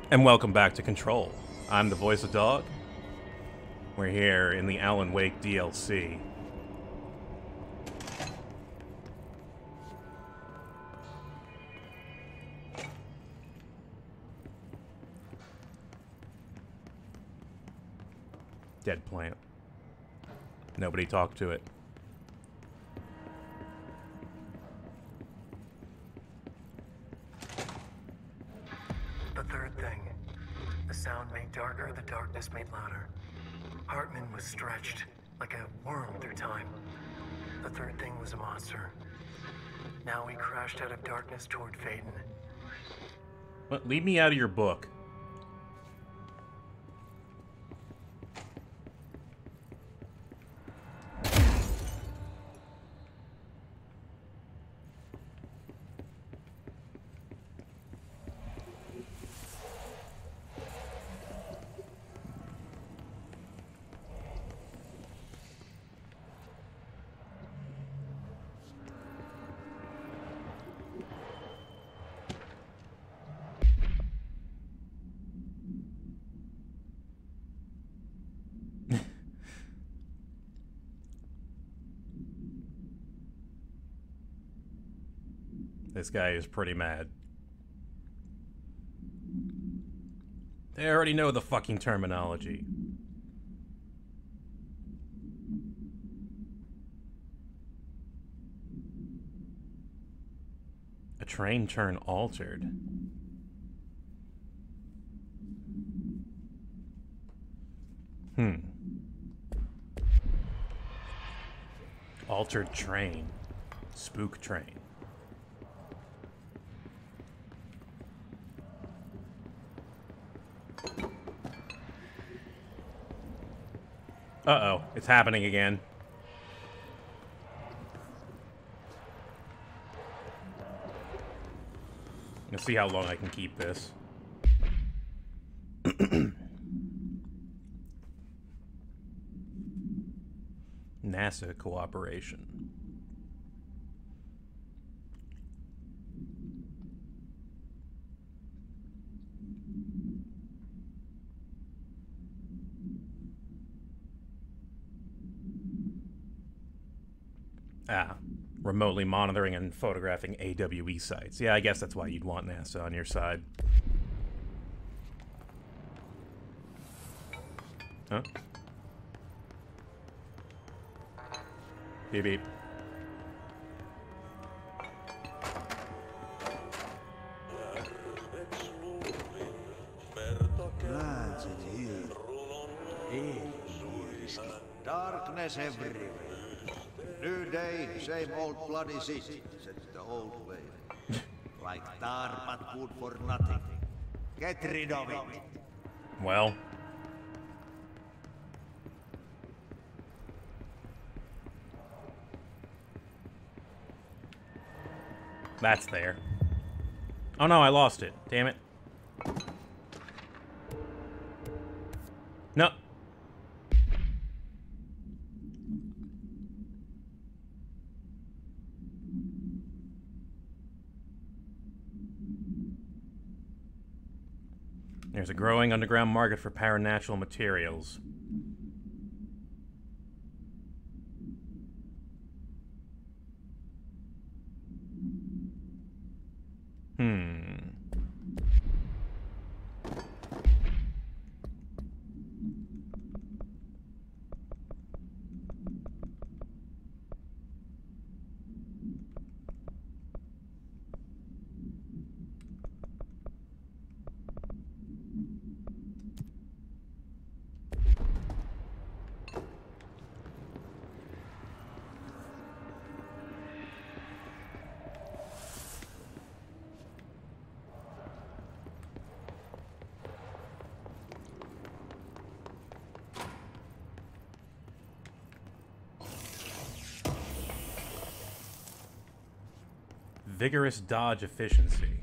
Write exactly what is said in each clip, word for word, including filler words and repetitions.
And welcome back to Control. I'm the voice of Dog. We're here in the Alan Wake D L C. Dead plant. Nobody talked to it. The third thing. The sound made darker, the darkness made louder. Hartman was stretched, like a worm through time. The third thing was a monster. Now he crashed out of darkness toward Phaeton. What? Leave me out of your book. This guy is pretty mad. They already know the fucking terminology. A train turn altered. Hmm. Altered train. Spook train. Uh-oh, it's happening again. Let's see how long I can keep this. NASA cooperation. Ah, remotely monitoring and photographing A W E sites. Yeah, I guess that's why you'd want NASA on your side. Huh? Beep beep. Lads in here. Hey, darkness everywhere. New day, same old bloody city, said the old way. Like tar but good for nothing. Get rid of it. Well. That's there. Oh no, I lost it. Damn it. No. There's a growing underground market for paranatural materials. Hmm. Vigorous dodge efficiency.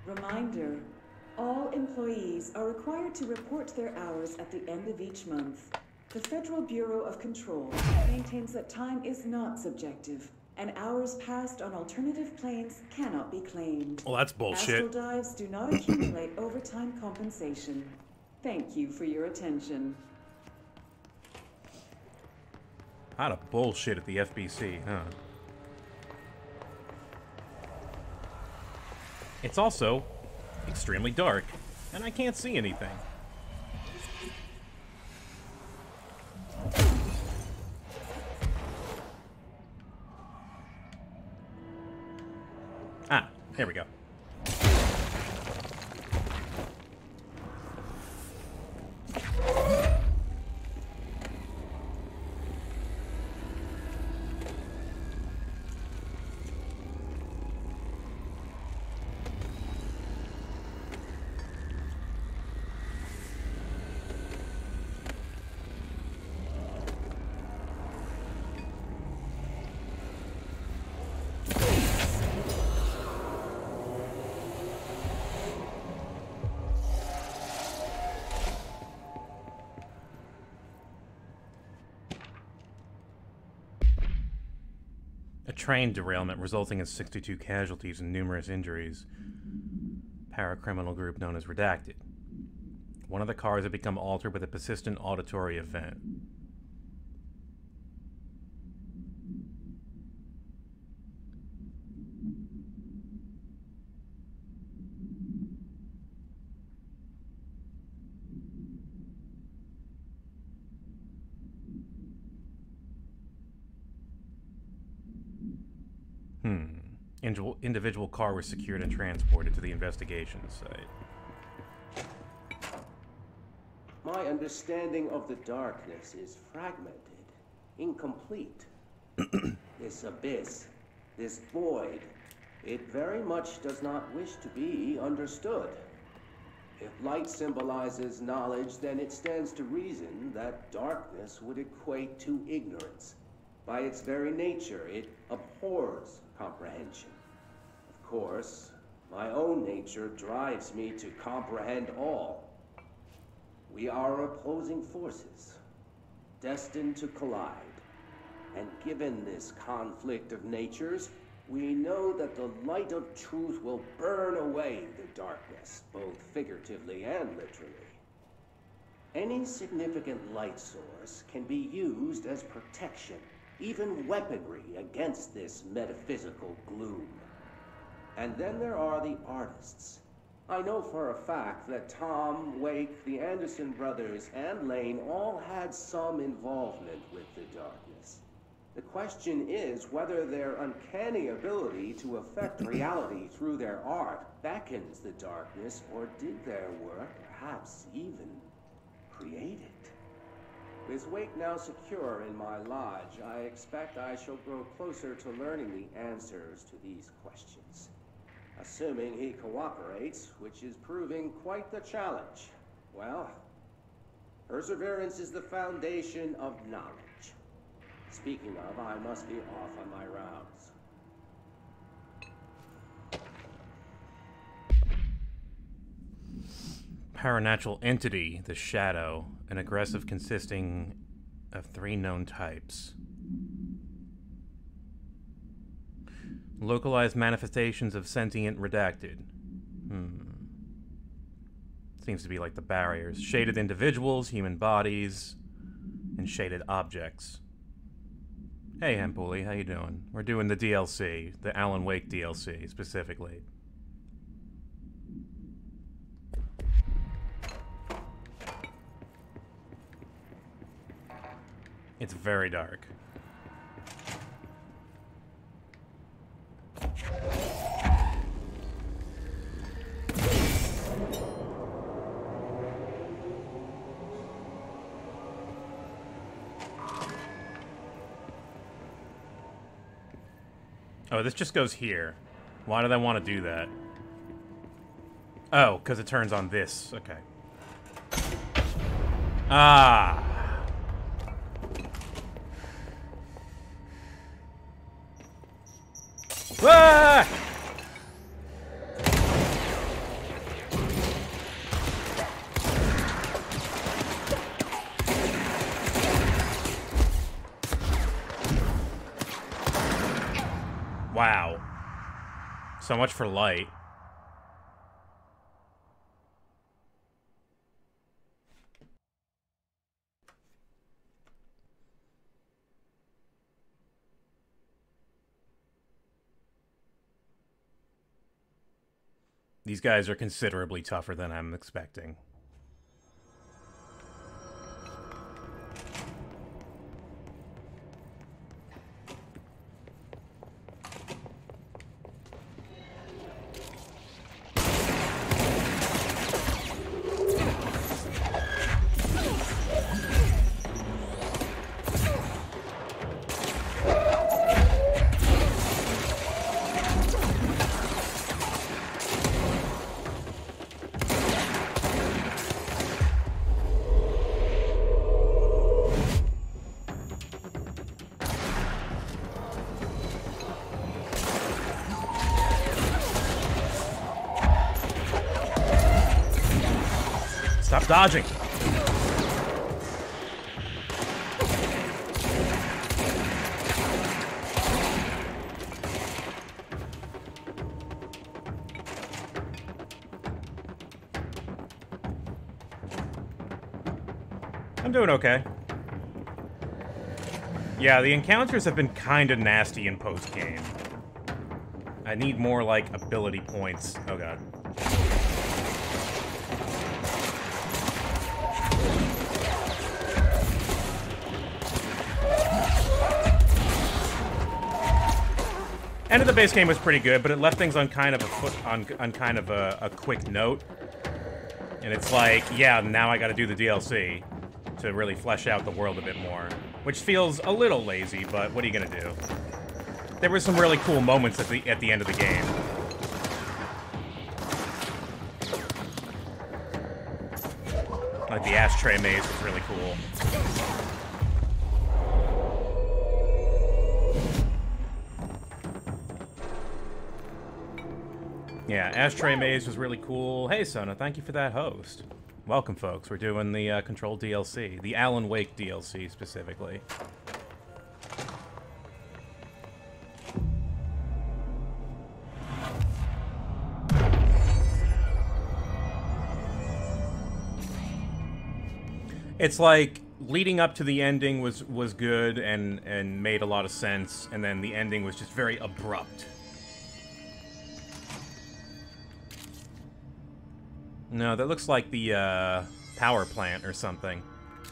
Reminder, all employees are required to report their hours at the end of each month. The Federal Bureau of Control maintains that time is not subjective, and hours passed on alternative planes cannot be claimed. Well, that's bullshit. Astral dives do not accumulate overtime compensation. Thank you for your attention. A lot of bullshit at the F B C, huh? It's also extremely dark, and I can't see anything. Ah, here we go. Train derailment resulting in sixty-two casualties and numerous injuries. Paracriminal group known as REDACTED. One of the cars had become altered with a persistent auditory event. Hmm. Individual, individual car was secured and transported to the investigation site. My understanding of the darkness is fragmented, incomplete. This abyss, this void, it very much does not wish to be understood. If light symbolizes knowledge, then it stands to reason that darkness would equate to ignorance. By its very nature, it abhors comprehension. Of course, my own nature drives me to comprehend all. We are opposing forces, destined to collide. And given this conflict of natures, we know that the light of truth will burn away the darkness, both figuratively and literally. Any significant light source can be used as protection, even weaponry against this metaphysical gloom. And then there are the artists. I know for a fact that Tom, Wake, the Anderson brothers, and Lane all had some involvement with the darkness. The question is whether their uncanny ability to affect reality through their art beckons the darkness, or did their work perhaps even create it? With Wake now secure in my lodge, I expect I shall grow closer to learning the answers to these questions. Assuming he cooperates, which is proving quite the challenge. Well, perseverance is the foundation of knowledge. Speaking of, I must be off on my rounds. Paranatural entity, the Shadow, an aggressive consisting of three known types. Localized manifestations of sentient redacted. Hmm. Seems to be like the barriers. Shaded individuals, human bodies, and shaded objects. Hey, Hempuli, how you doing? We're doing the D L C, the Alan Wake D L C, specifically. It's very dark. Oh, this just goes here. Why did I want to do that? Oh, because it turns on this. Okay. Ah! Ah! So much for light. These guys are considerably tougher than I'm expecting. Stop dodging. I'm doing okay. Yeah, the encounters have been kind of nasty in post-game. I need more, like, ability points. Oh, God. End of the base game was pretty good, but it left things on kind of a foot, on, on kind of a, a quick note. And it's like, yeah, now I gotta do the D L C to really flesh out the world a bit more. Which feels a little lazy, but what are you gonna do? There were some really cool moments at the at the end of the game. Like the ashtray maze was really cool. Yeah, ashtray maze was really cool. Hey, Sona, thank you for that host. Welcome, folks. We're doing the uh, Control D L C. The Alan Wake D L C, specifically. It's like, leading up to the ending was, was good and, and made a lot of sense, and then the ending was just very abrupt. No, that looks like the, uh, power plant or something.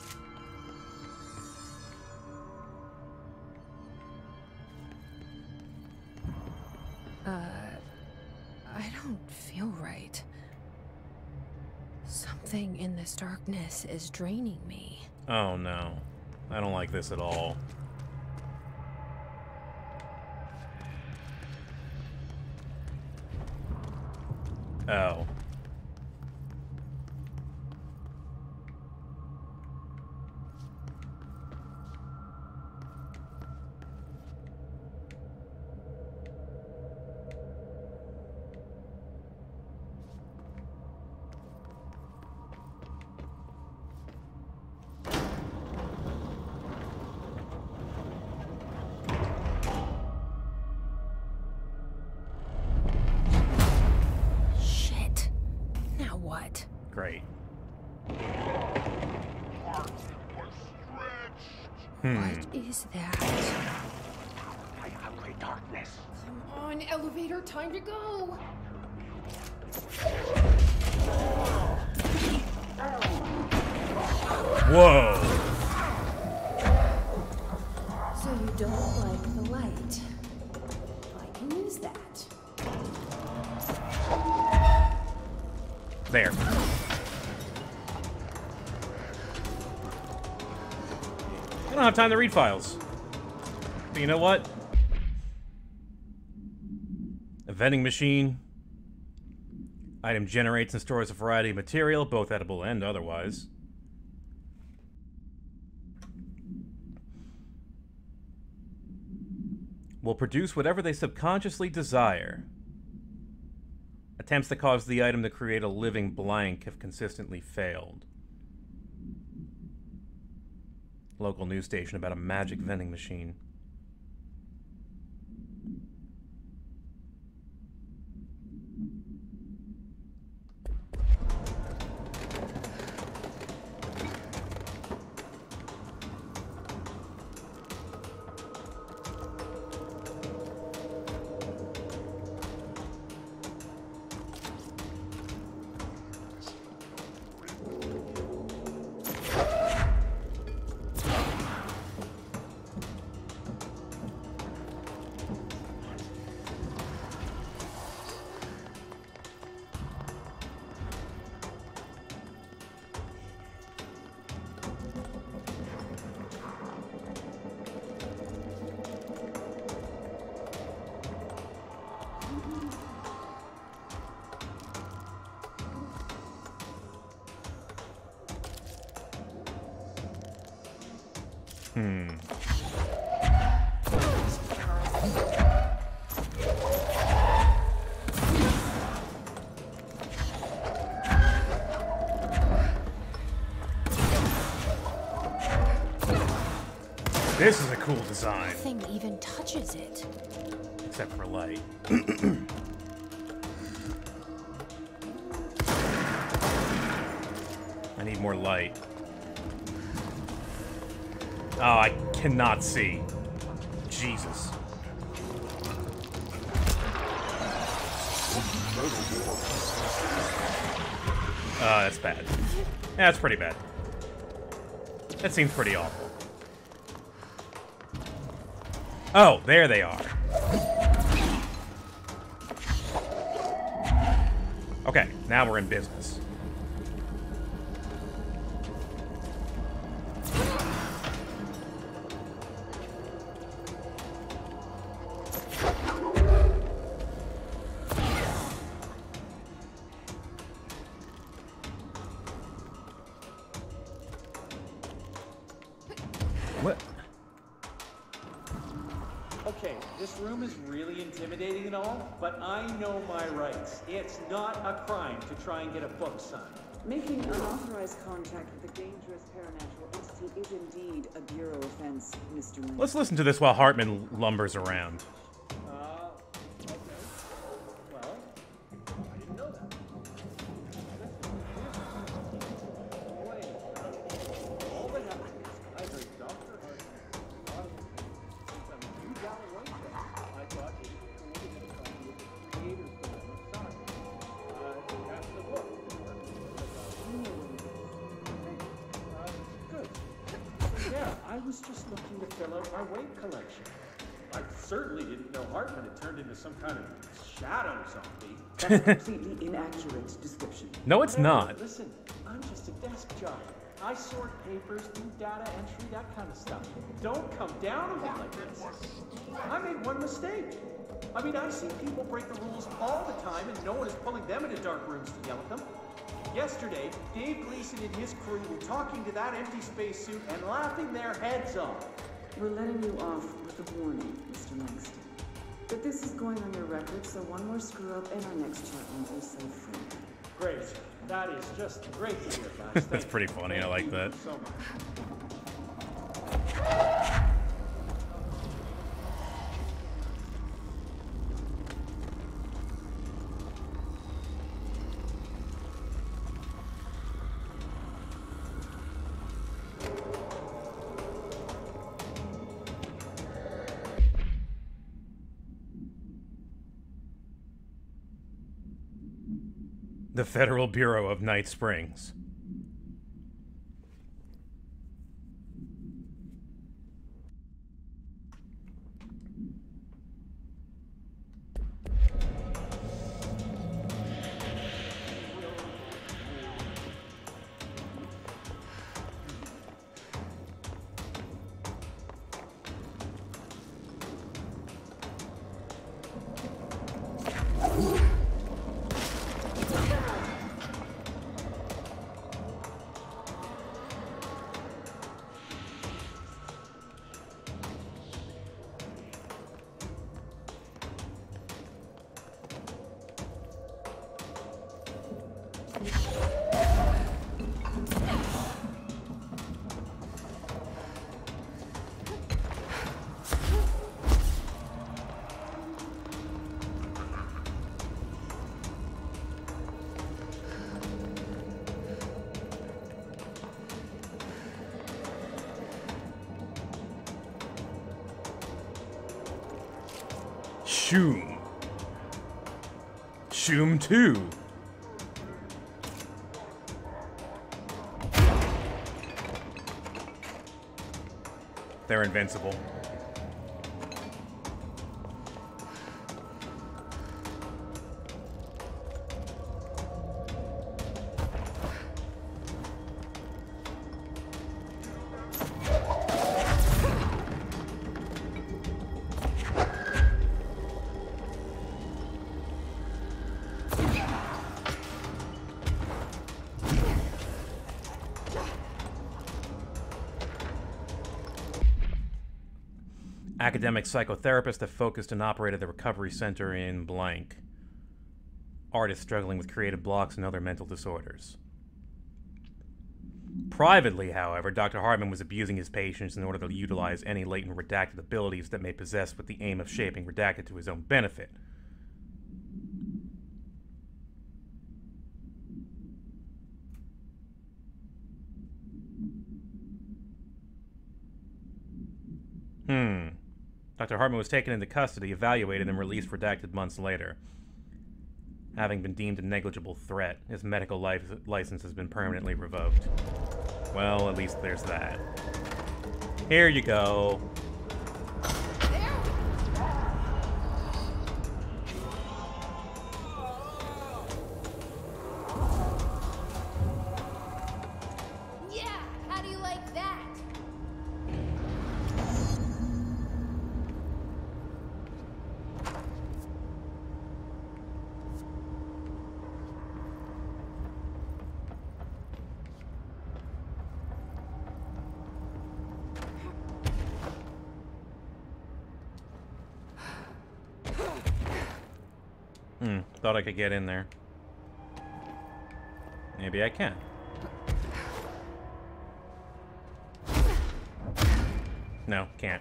Uh, I don't feel right. Something in this darkness is draining me. Oh, no. I don't like this at all. Oh. Great. Hmm. What is that? My hungry darkness. Come on, elevator, time to go. Whoa. So you don't like the light? I can use that. There. I don't have time to read files. But you know what? A vending machine. Item generates and stores a variety of material, both edible and otherwise. Will produce whatever they subconsciously desire. Attempts to cause the item to create a living blank have consistently failed. Local news station about a magic vending machine. Hmm. This is a cool design. Nothing even touches it. Except for light. I need more light. Oh, I cannot see. Jesus. Oh, that's bad. Yeah, that's pretty bad. That seems pretty awful. Oh, there they are. Okay, now we're in business. What? Okay, this room is really intimidating and all, but I know my rights. It's not a crime to try and get a book signed. Making unauthorized contact with a dangerous paranatural entity is indeed a bureau offense, Mister Lynch. Let's listen to this while Hartman lumbers around. Uh, okay. Well, I didn't know that. All that happened is I heard Doctor Hartman. Since I'm a new gallery, I thought it was cool to get a copy of the creator's dilemma signed. Uh, that's the book. Good. Yeah, I was just looking to fill out our weight collection. I certainly didn't know Hartman had turned into some kind of shadow zombie. That's a completely inaccurate description. No, it's not. Listen, I'm just a desk job. I sort papers, do data entry, that kind of stuff. Don't come down on me like this. I made one mistake. I mean, I see people break the rules all the time, and no one is pulling them into dark rooms to yell at them. Yesterday, Dave Gleason and his crew were talking to that empty spacesuit and laughing their heads off. We're letting you off with a warning, Mister Langston. But this is going on your record, so one more screw-up and our next chat won't be so free. Great. That is just great to hear, guys. That's pretty funny. I like that. So much. The Federal Bureau of Night Springs. Shoom. Shoom two. They're invincible. academic psychotherapist that focused and operated the recovery center in blank. Artist struggling with creative blocks and other mental disorders. Privately, however, Doctor Hartman was abusing his patients in order to utilize any latent redacted abilities that may possess with the aim of shaping redacted to his own benefit. Hmm. Doctor Hartman was taken into custody, evaluated, and released redacted months later. Having been deemed a negligible threat, his medical life license has been permanently revoked. Well, at least there's that. Here you go. Yeah, how do you like that? Hmm, thought I could get in there. Maybe I can. No, can't.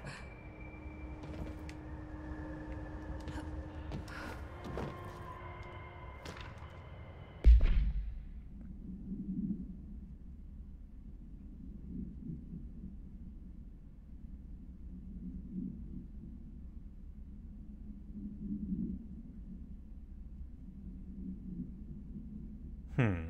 Hmm.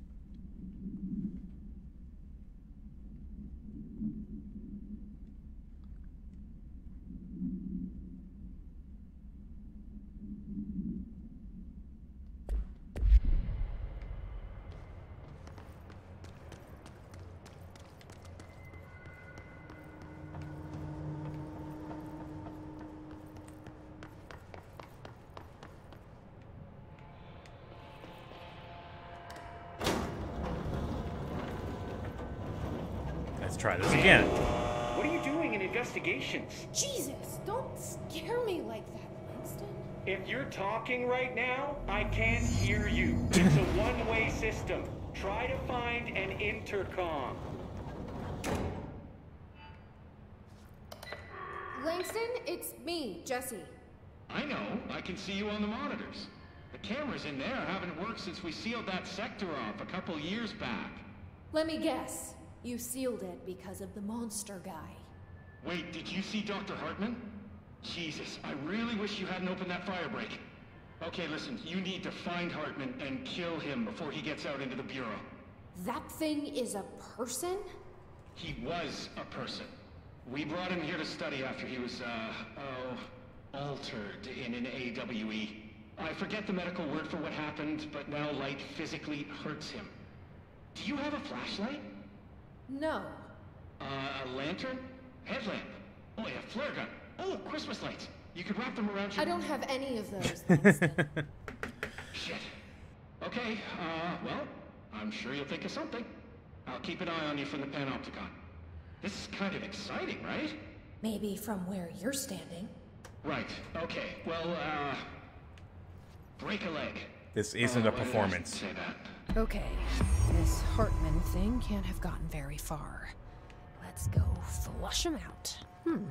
Let's try this again. What are you doing in investigations? Jesus, don't scare me like that, Langston. If you're talking right now, I can't hear you. It's a one-way system. Try to find an intercom. Langston, it's me, Jesse. I know. I can see you on the monitors. The cameras in there haven't worked since we sealed that sector off a couple years back. Let me guess. You sealed it because of the monster guy. Wait, did you see Doctor Hartman? Jesus, I really wish you hadn't opened that fire break. Okay, listen, you need to find Hartman and kill him before he gets out into the Bureau. That thing is a person? He was a person. We brought him here to study after he was, uh, oh, altered in an A W E. I forget the medical word for what happened, but now light physically hurts him. Do you have a flashlight? No. Uh, a lantern? Headlamp? Oh yeah, flare gun. Oh, Christmas lights. You could wrap them around your... I don't have any of those, Langston. Shit. Okay, uh, well, I'm sure you'll think of something. I'll keep an eye on you from the panopticon. This is kind of exciting, right? Maybe from where you're standing. Right, okay. Well, uh... break a leg. This isn't uh, a performance. Say that. Okay, this Hartman thing can't have gotten very far. Let's go flush him out. Hmm.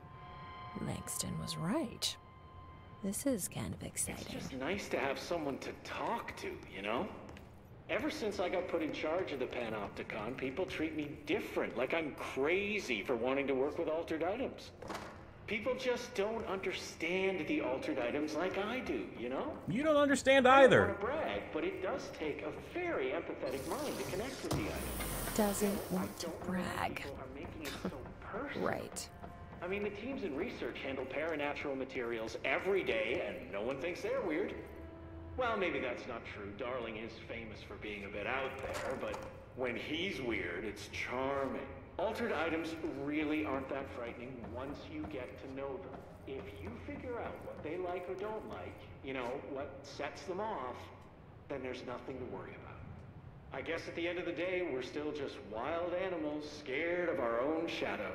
Langston was right. This is kind of exciting. It's just nice to have someone to talk to, you know? Ever since I got put in charge of the Panopticon, people treat me different, like I'm crazy for wanting to work with altered items. People just don't understand the altered items like I do, you know? You don't understand I either. don't want to brag, but it does take a very empathetic mind to connect with the item. Doesn't want I to don't know why brag. people are making it so personal. Right. I mean, the teams in research handle paranatural materials every day, and no one thinks they're weird. Well, maybe that's not true. Darling is famous for being a bit out there, but when he's weird, it's charming. Altered items really aren't that frightening once you get to know them. If you figure out what they like or don't like, you know, what sets them off, then there's nothing to worry about. I guess at the end of the day, we're still just wild animals scared of our own shadows.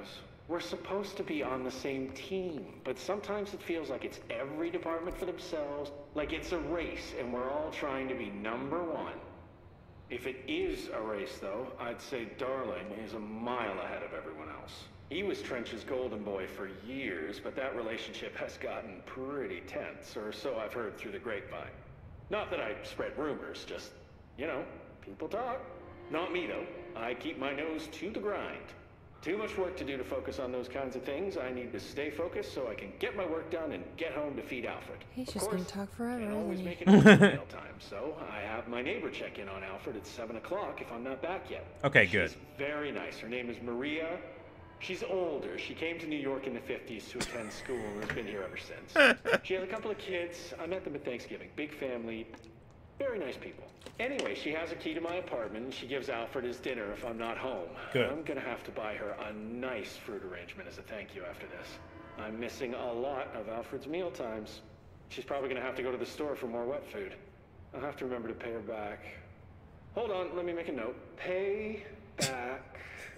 We're supposed to be on the same team, but sometimes it feels like it's every department for themselves, like it's a race and we're all trying to be number one. If it is a race, though, I'd say Darling is a mile ahead of everyone else. He was Trench's golden boy for years, but that relationship has gotten pretty tense, or so I've heard through the grapevine. Not that I spread rumors, just, you know, people talk. Not me, though. I keep my nose to the grind. Too much work to do to focus on those kinds of things. I need to stay focused so I can get my work done and get home to feed Alfred. He's of just course, gonna talk forever, can't always isn't make he? it into meal time, so I have my neighbor check in on Alfred at seven o'clock if I'm not back yet. Okay, good. She's very nice. Her name is Maria. She's older. She came to New York in the fifties to attend school and has been here ever since. She has a couple of kids. I met them at Thanksgiving. Big family. Very nice people. Anyway, she has a key to my apartment, and she gives Alfred his dinner if I'm not home. Good. I'm gonna have to buy her a nice fruit arrangement as a thank you after this. I'm missing a lot of Alfred's meal times. She's probably gonna have to go to the store for more wet food. I'll have to remember to pay her back. Hold on, let me make a note. Pay back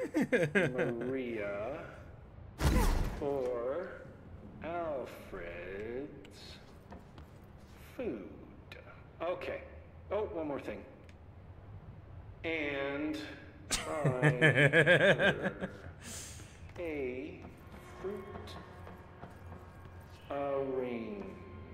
Maria for Alfred's food. Okay. Oh, one more thing. And buy her a fruit arrangement.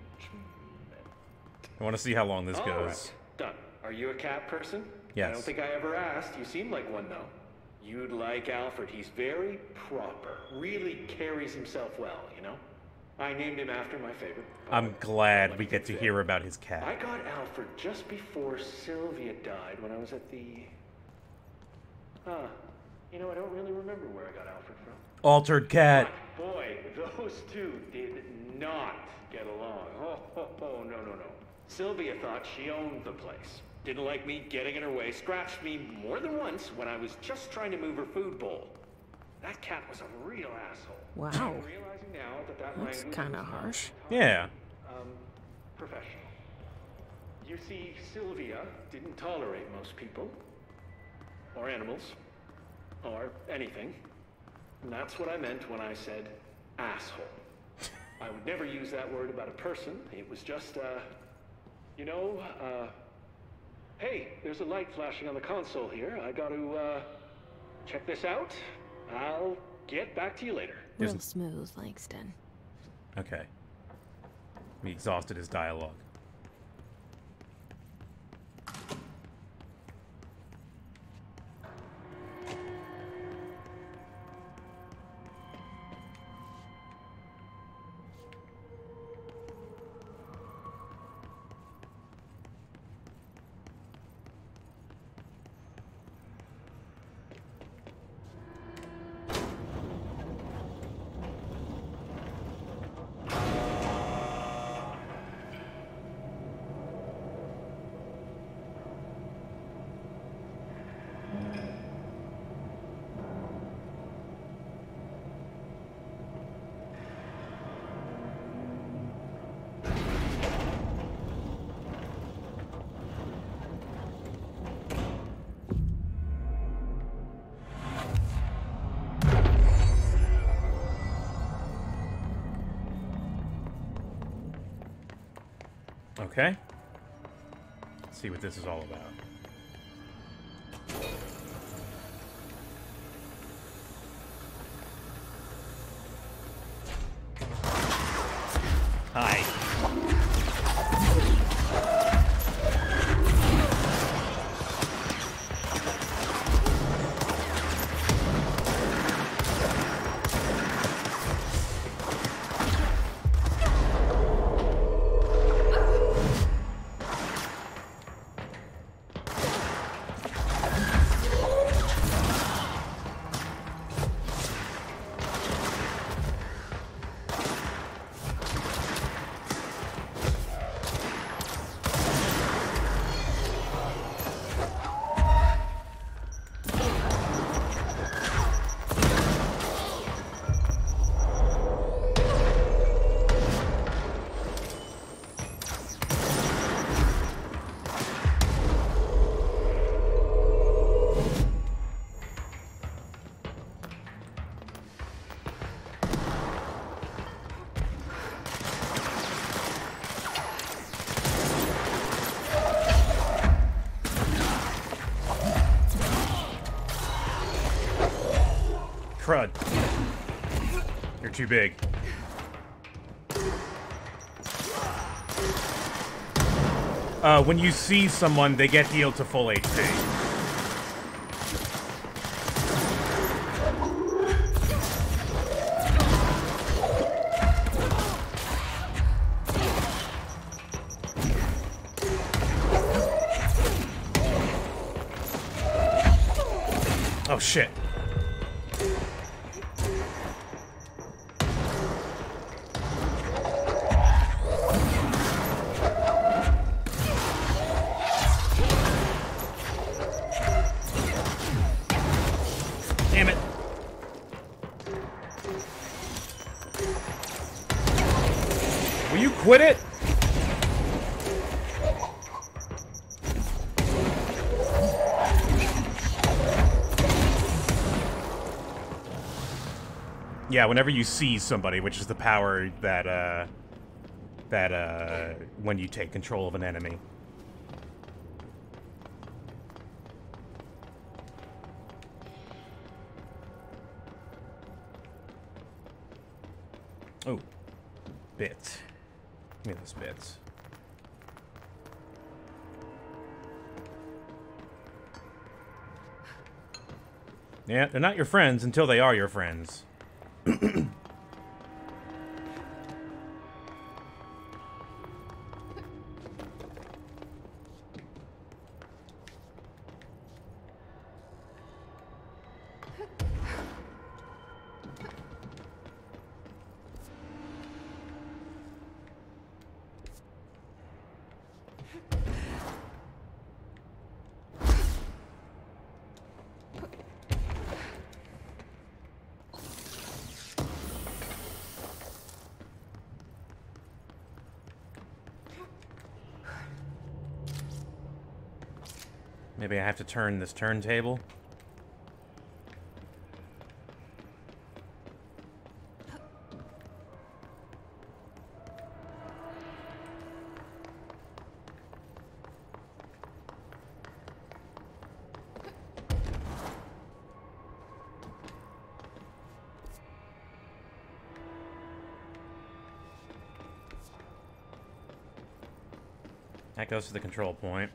I want to see how long this All goes. right. Done. Are you a cat person? Yes. I don't think I ever asked. You seem like one, though. You'd like Alfred. He's very proper. Really carries himself well, you know? I named him after my favorite poet. I'm glad we get to hear about his cat. I got Alfred just before Sylvia died when I was at the... Huh. You know, I don't really remember where I got Alfred from. Altered cat. But boy, those two did not get along. Oh, oh, oh, no, no, no. Sylvia thought she owned the place. Didn't like me getting in her way. Scratched me more than once when I was just trying to move her food bowl. That cat was a real asshole. Wow. I'm realizing now that that That's language kind of was not harsh. Yeah. um, professional. You see, Sylvia didn't tolerate most people, or animals, or anything. And that's what I meant when I said asshole. I would never use that word about a person. It was just, uh, you know, uh, hey, there's a light flashing on the console here. I got to, uh, check this out. I'll get back to you later. Real Isn't- smooth, Langston. Okay. We exhausted his dialogue. Okay. Let's see what this is all about. Hi. Crud. You're too big. Uh, when you see someone, they get healed to full H P. Oh, shit. Damn it. Will you quit it? Yeah, whenever you see somebody, which is the power that, uh, that, uh, when you take control of an enemy. Oh, bit. Give me those bits. Yeah, they're not your friends until they are your friends. Maybe I have to turn this turntable. That goes to the control point.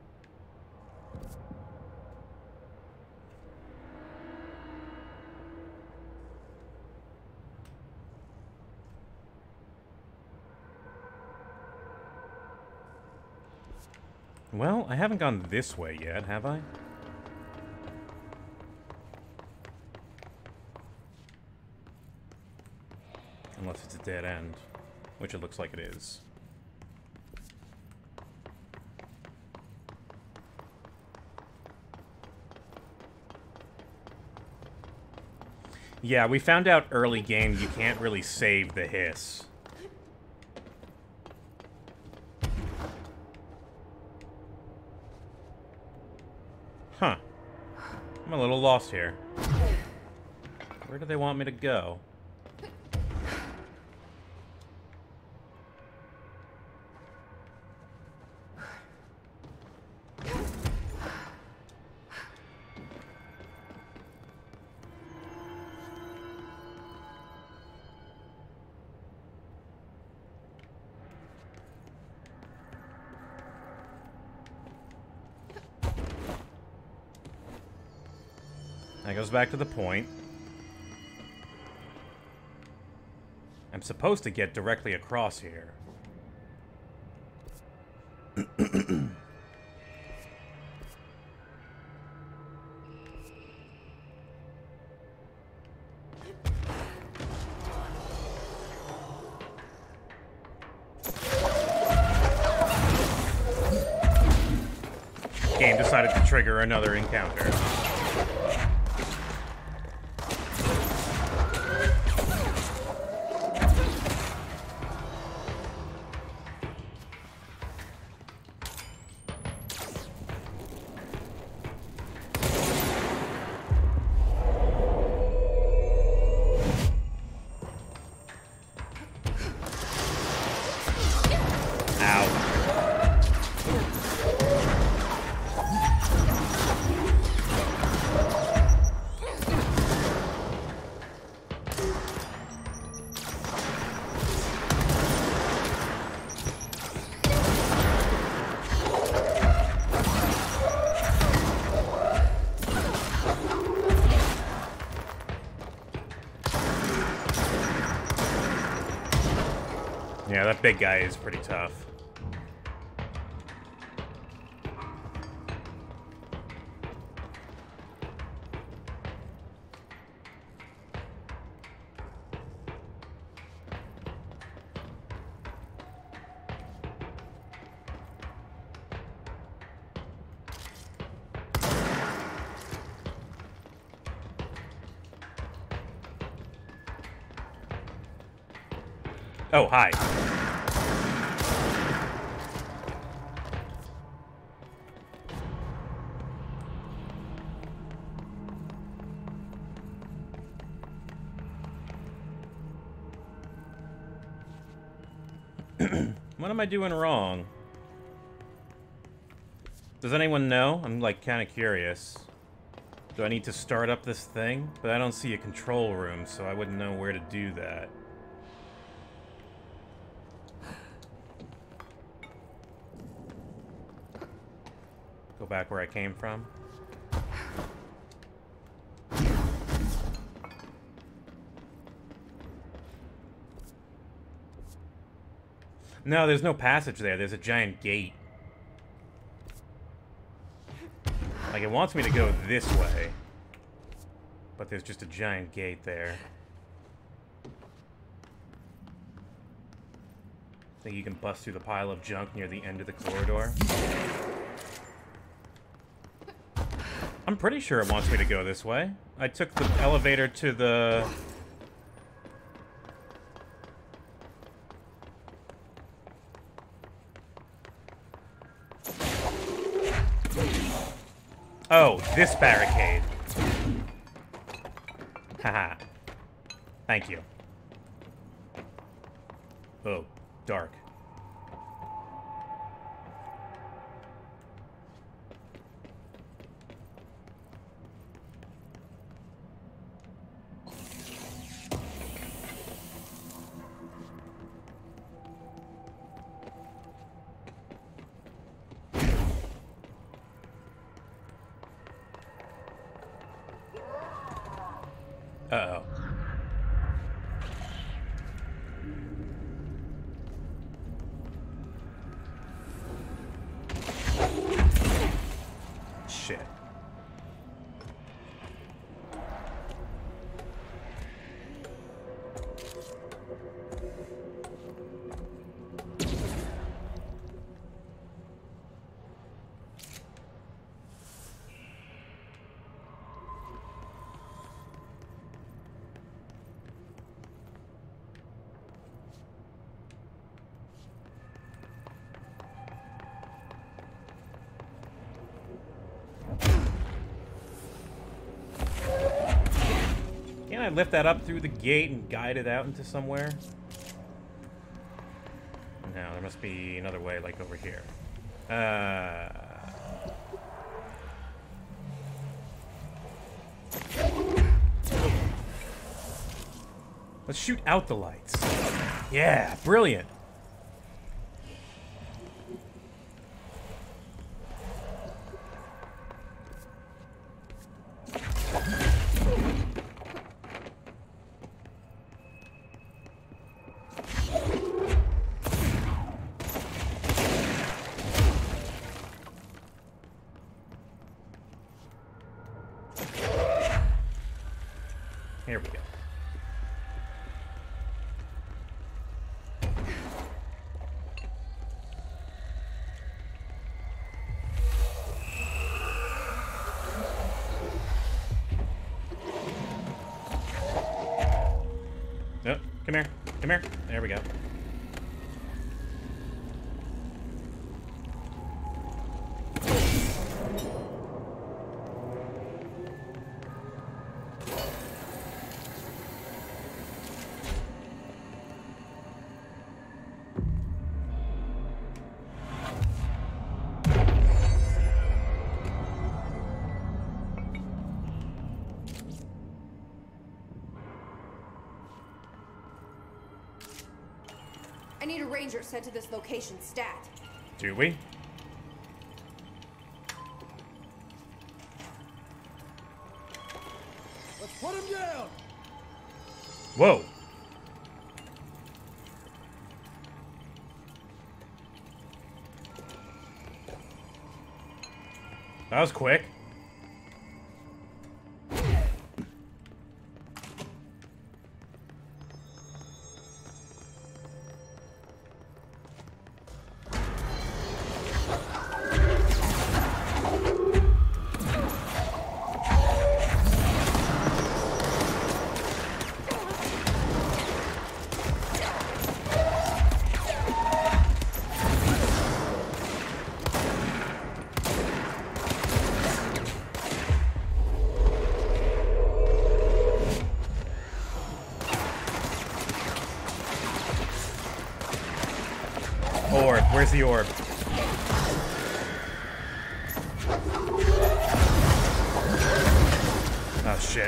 Well, I haven't gone this way yet, have I? Unless it's a dead end, which it looks like it is. Yeah, we found out early game you can't really save the hiss. Huh. I'm a little lost here. Where do they want me to go? That goes back to the point. I'm supposed to get directly across here. Game decided to trigger another encounter. Yeah, that big guy is pretty tough. Oh, hi. What am I doing wrong? Does anyone know? I'm like kind of curious. Do I need to start up this thing? But I don't see a control room, so I wouldn't know where to do that. Go back where I came from. No, there's no passage there. There's a giant gate. Like, it wants me to go this way. But there's just a giant gate there. Think you can bust through the pile of junk near the end of the corridor? I'm pretty sure it wants me to go this way. I took the elevator to the... Oh, this barricade. Haha. Thank you. Oh, dark. Uh-oh. Shit. Can't I lift that up through the gate and guide it out into somewhere? No, there must be another way, like over here. Uh... Let's shoot out the lights. Yeah, brilliant. Here we go. Oh, come here. Come here. There we go. I need a ranger sent to this location stat. Do we? Let's put him down. Whoa. That was quick. Orb. Where's the orb? Oh, shit.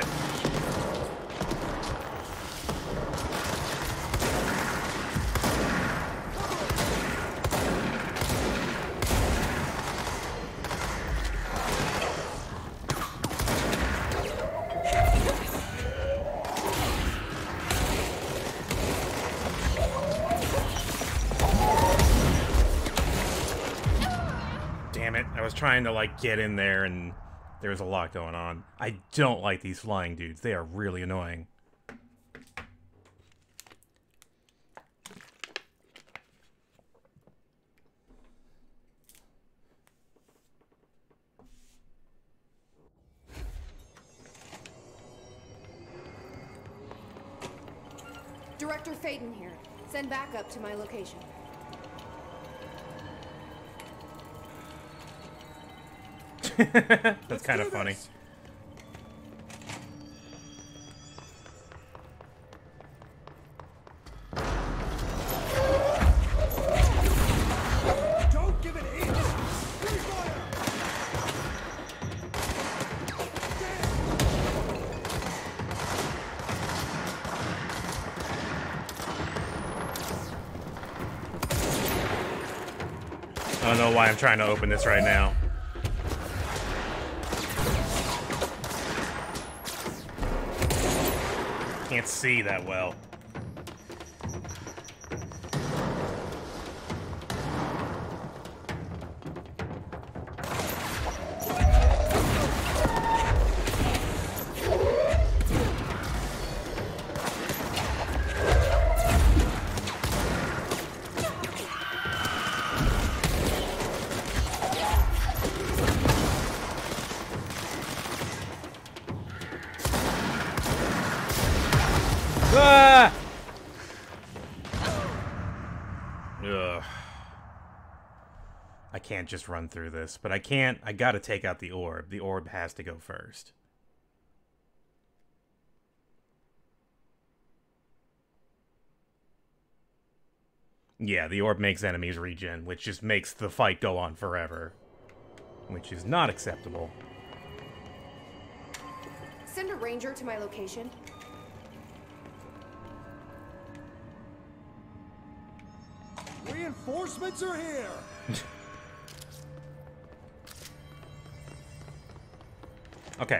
Damn it. I was trying to, like, get in there and there was a lot going on. I don't like these flying dudes. They are really annoying. Director Faden here. Send backup to my location. That's kind of funny. Don't give it in. I don't know why I'm trying to open this right now. Can't see that well. Ah! Ugh. I can't just run through this, but I can't. I gotta take out the orb. The orb has to go first. Yeah, the orb makes enemies regen, which just makes the fight go on forever. Which is not acceptable. Send a ranger to my location. Reinforcements are here. Okay.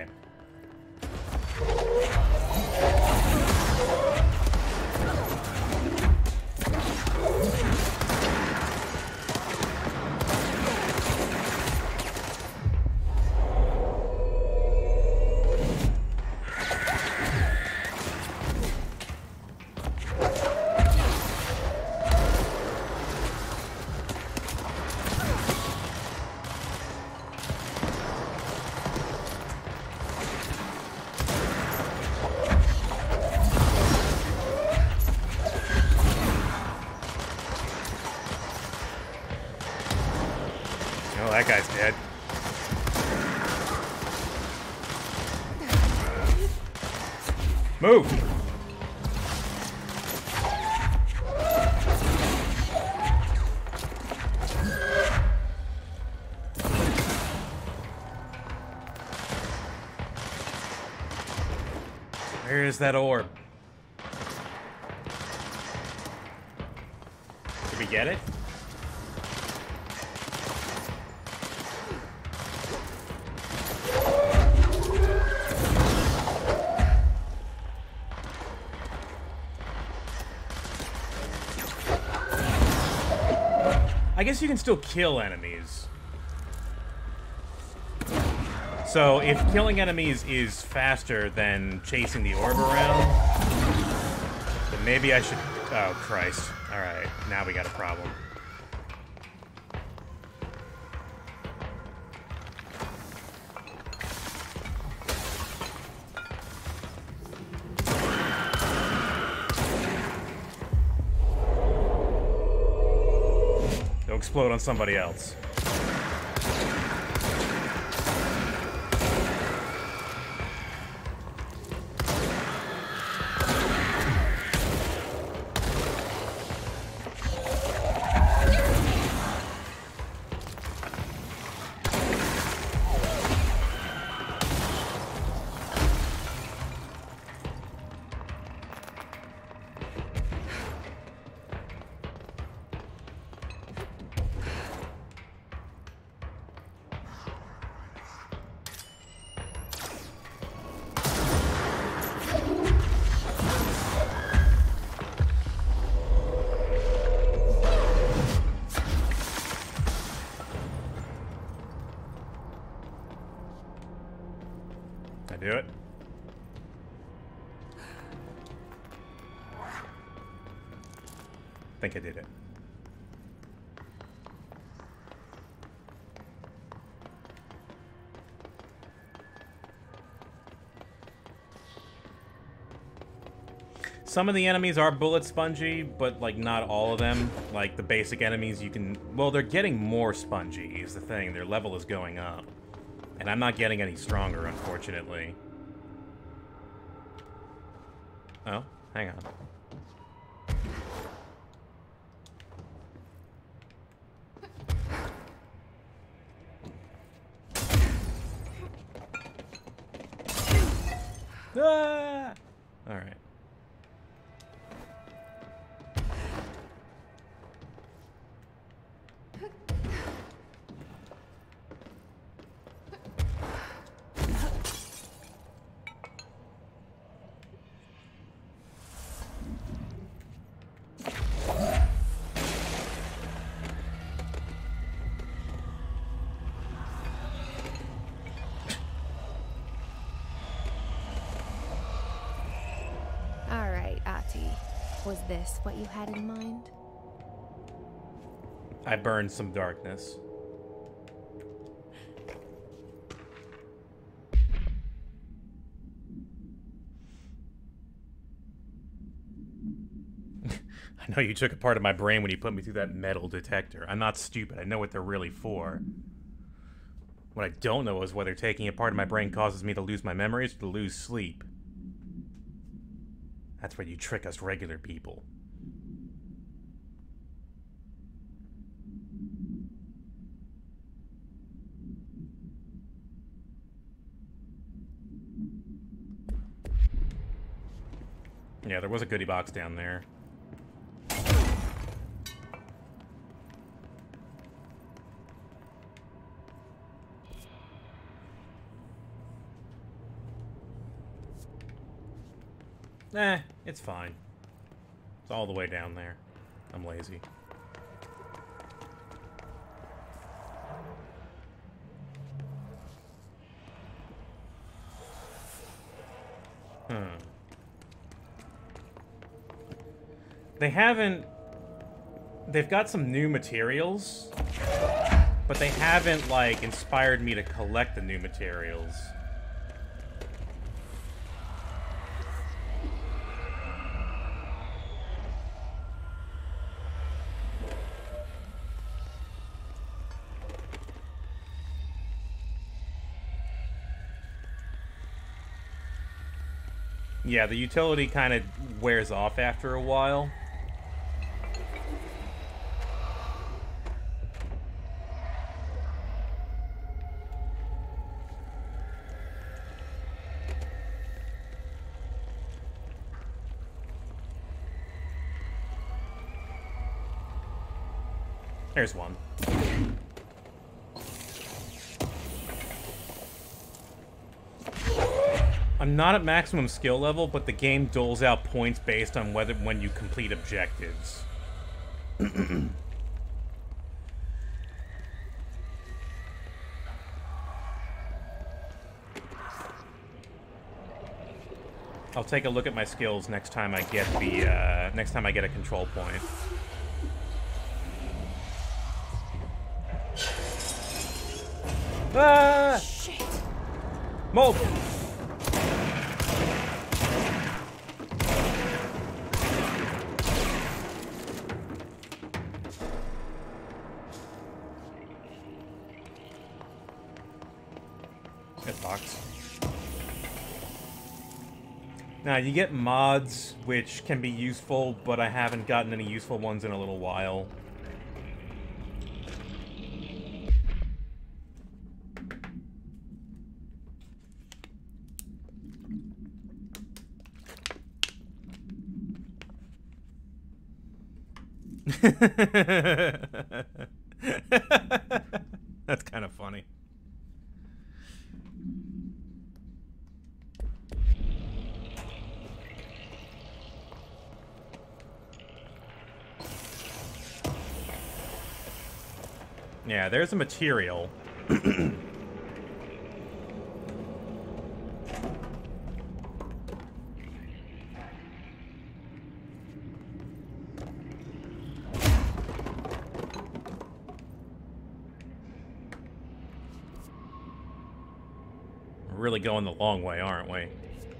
Oh, that guy's dead. Move! Where is that orb? Did we get it? I guess you can still kill enemies. So, if killing enemies is faster than chasing the orb around, then maybe I should... Oh, Christ. Alright, now we got a problem. They'll explode on somebody else. Do it. I think I did it. Some of the enemies are bullet spongy, but like not all of them. Like the basic enemies you can... Well, they're getting more spongy is the thing. Their level is going up. And I'm not getting any stronger, unfortunately. Oh, hang on. Ah! All right. Was this what you had in mind? I burned some darkness. I know you took a part of my brain when you put me through that metal detector. I'm not stupid. I know what they're really for. What I don't know is whether taking a part of my brain causes me to lose my memories or to lose sleep. That's where you trick us regular people. Yeah, there was a goodie box down there. Eh, it's fine. It's all the way down there. I'm lazy. Hmm. They haven't... They've got some new materials, but they haven't, like, inspired me to collect the new materials. Yeah, the utility kind of wears off after a while. There's one. I'm not at maximum skill level, but the game doles out points based on whether when you complete objectives. I'll take a look at my skills next time I get the, uh, next time I get a control point. Ah! Shit. Mold! Box. Now, you get mods, which can be useful, but I haven't gotten any useful ones in a little while. That's kind of funny. Yeah, there's a material. We're really going the long way, aren't we?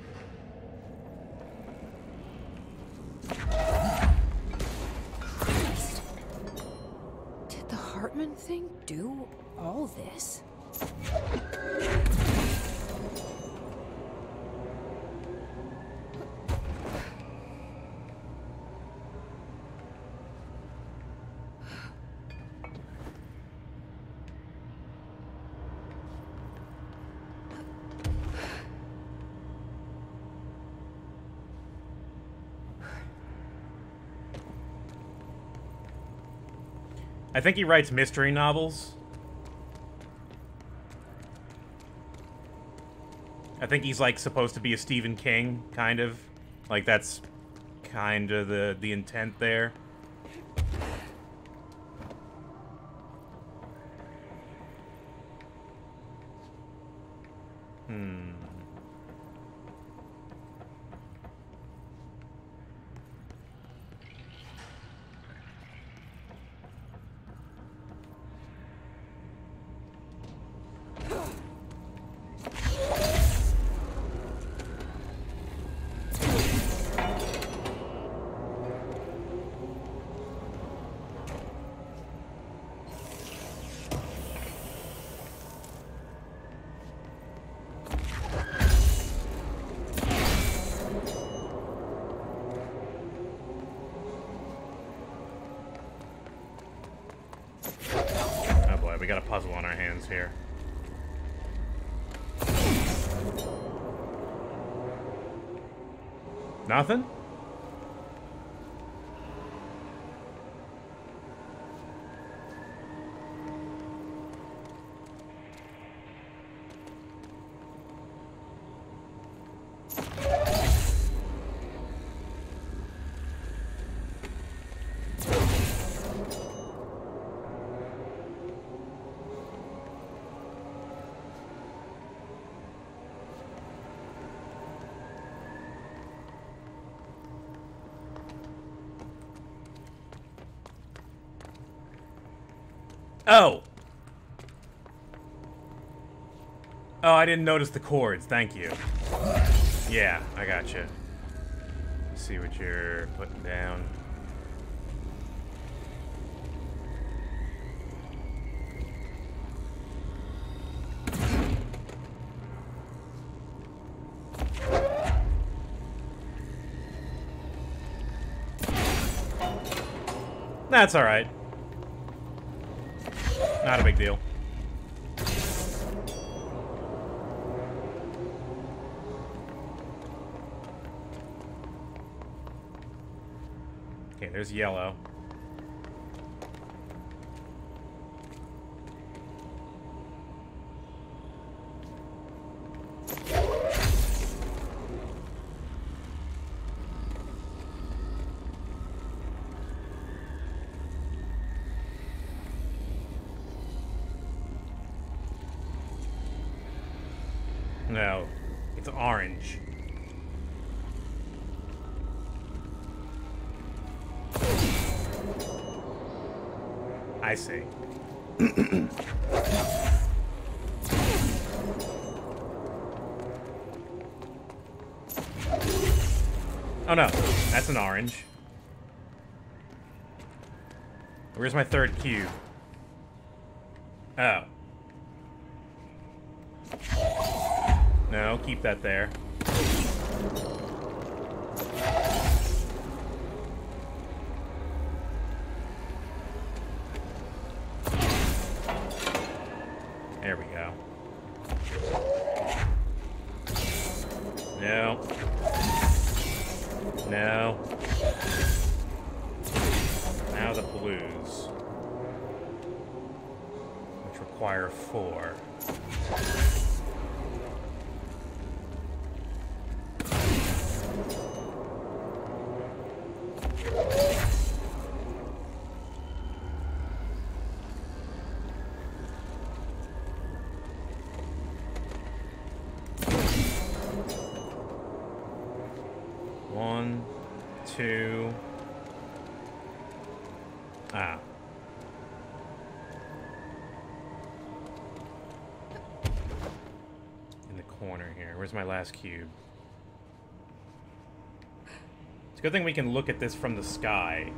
Hartman thing do all this? I think he writes mystery novels. I think he's, like, supposed to be a Stephen King, kind of. Like, that's kind of the, the intent there. Hmm. We got a puzzle on our hands here. Nothing? Oh! Oh, I didn't notice the chords. Thank you. Yeah, I gotcha. See what you're putting down. That's alright. Not a big deal. Okay, there's yellow. No, it's orange. I see. Oh no, that's an orange. Where's my third cube? Oh. No, keep that there. There we go. No. No. Now the blues. Which require four. One, two. Ah. In the corner here. Where's my last cube? It's a good thing we can look at this from the sky.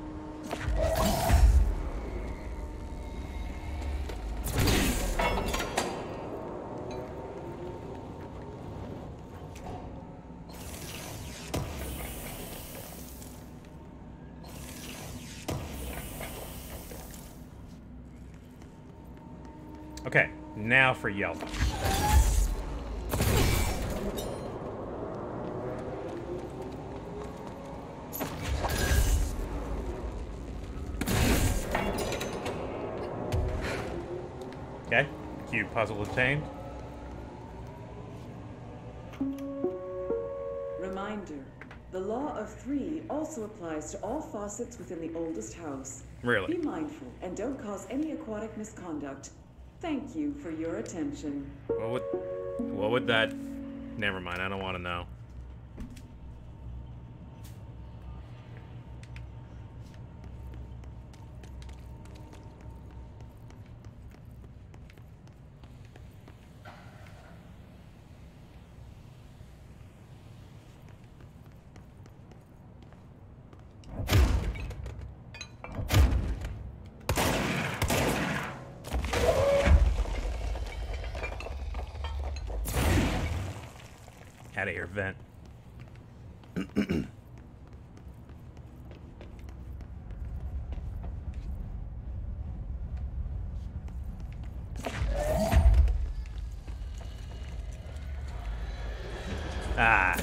Okay, now for yellow. Okay, cube puzzle obtained. Reminder, the law of three also applies to all faucets within the oldest house. Really? Be mindful and don't cause any aquatic misconduct. Thank you for your attention. What would... What would that... Never mind, I don't want to know. Out of here, vent. Ah.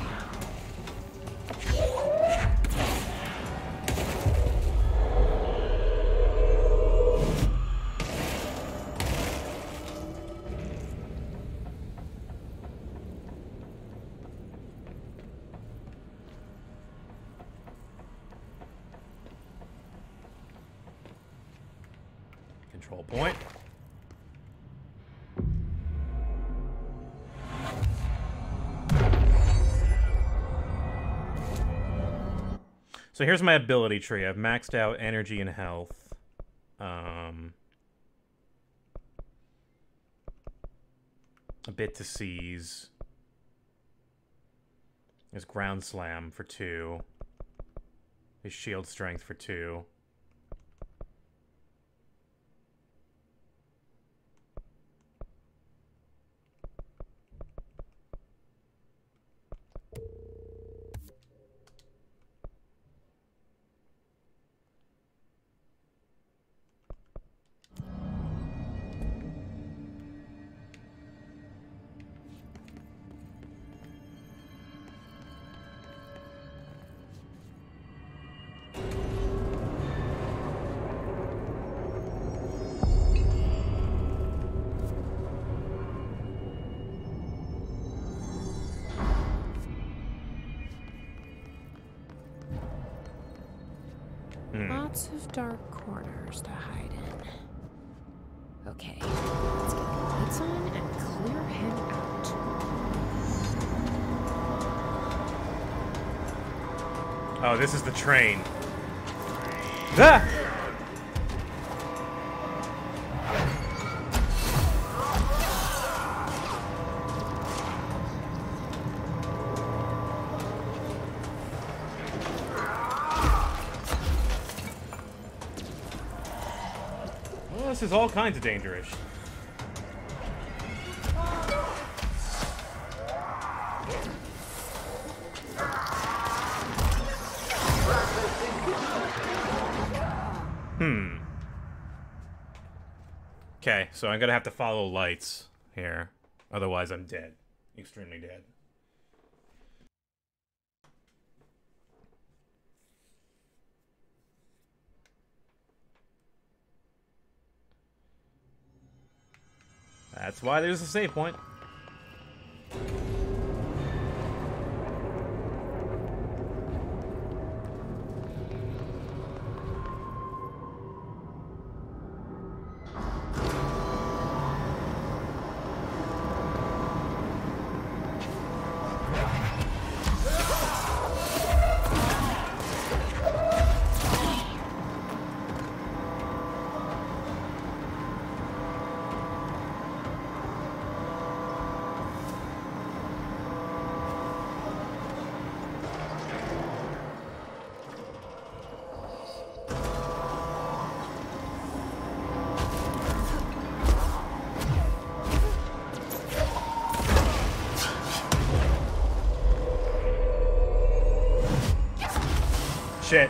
Control point. So here's my ability tree. I've maxed out energy and health. Um, a bit to seize. There's ground slam for two. There's shield strength for two. Lots of dark corners to hide in. Okay, let's get the lights on and clear him out. Oh, this is the train. Ah! This is all kinds of dangerous. Hmm. Okay, so I'm gonna have to follow lights here. Otherwise, I'm dead. Extremely dead. That's why there's a save point. Shit.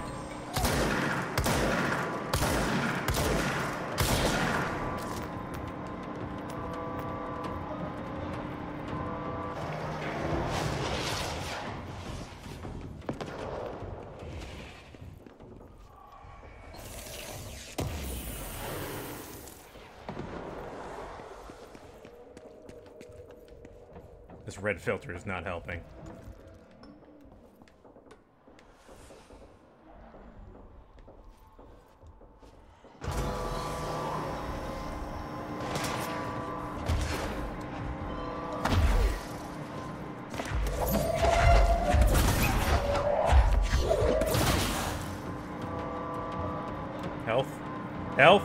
This red filter is not helping. Health. Health.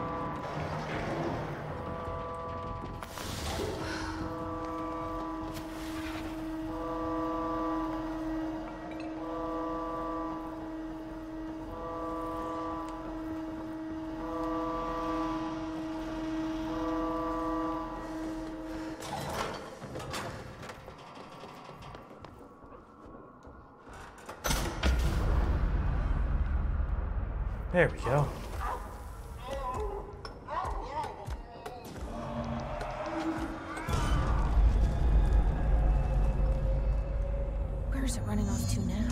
There we go. Where is it running off to now?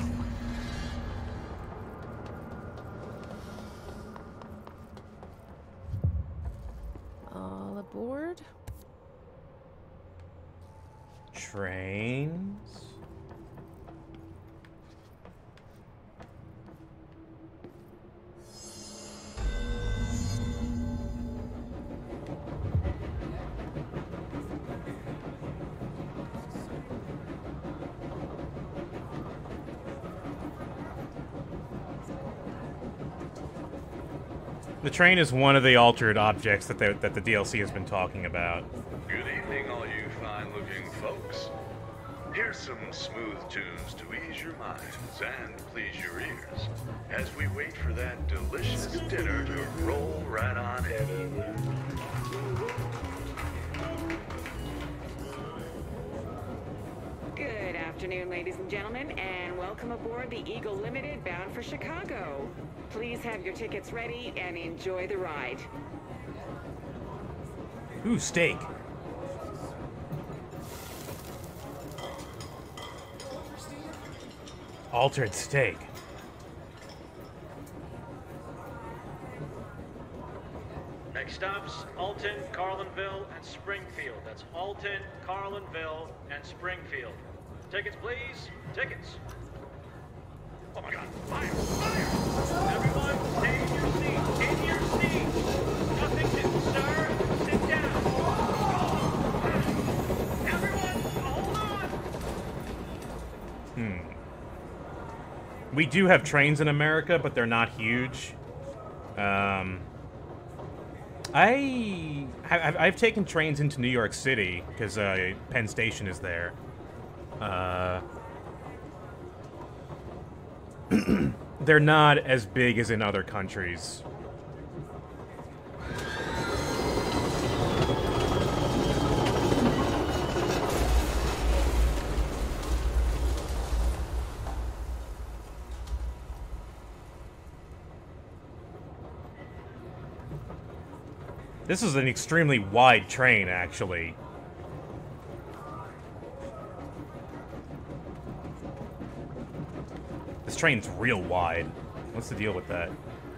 All aboard? Trains. The train is one of the altered objects that the, that the D L C has been talking about. Good evening, all you fine-looking folks. Here's some smooth tunes to ease your minds and please your ears as we wait for that delicious dinner to roll right on in. Good afternoon, ladies and gentlemen, and welcome aboard the Eagle Limited bound for Chicago. Please have your tickets ready and enjoy the ride. Ooh, steak. Altered steak. Next stops, Alton, Carlinville, and Springfield. That's Alton, Carlinville, and Springfield. Tickets, please. Tickets. Oh my God, fire! Fire! Everyone, stay in your seats. In your seats. Nothing to, sir. Sit down. Everyone, hold on. Hmm. We do have trains in America, but they're not huge. Um, I I've, I've taken trains into New York City because uh, Penn Station is there. Uh, they're not as big as in other countries. This is an extremely wide train, actually. This train's real wide. What's the deal with that?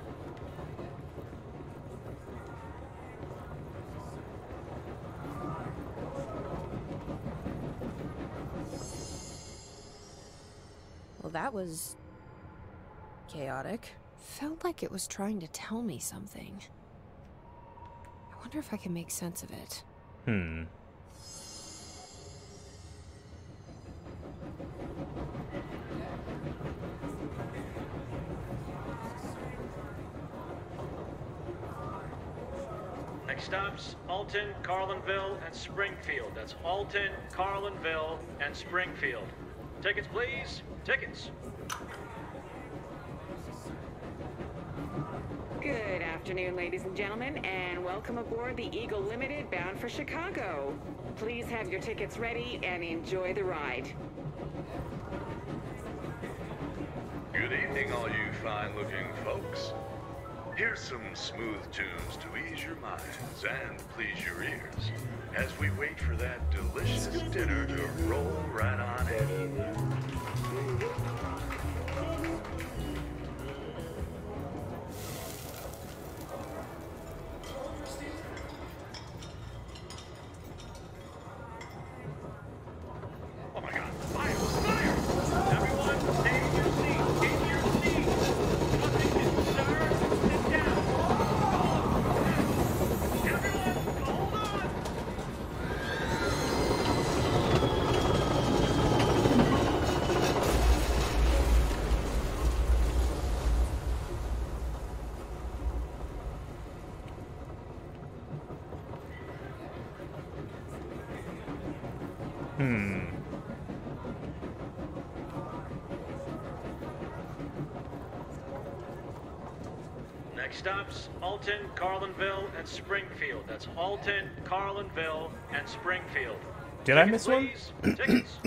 Well, that was chaotic. Felt like it was trying to tell me something. I wonder if I can make sense of it. Hmm. Next stops, Alton, Carlinville, and Springfield. That's Alton, Carlinville, and Springfield. Tickets, please. Tickets. Good afternoon, ladies and gentlemen, and welcome aboard the Eagle Limited bound for Chicago. Please have your tickets ready and enjoy the ride. Good evening, all you fine-looking folks. Here's some smooth tunes to ease your minds and please your ears as we wait for that delicious dinner to roll right on in. Oh my God! Fire! Fire! Everyone, stay in your seats. In your seats. Nothing to stir. Sit down. Everyone, hold on. Hmm. Next stops, Alton, Carlinville, and Springfield. That's Alton, Carlinville, and Springfield. Did I Tickets, miss one? please. Tickets.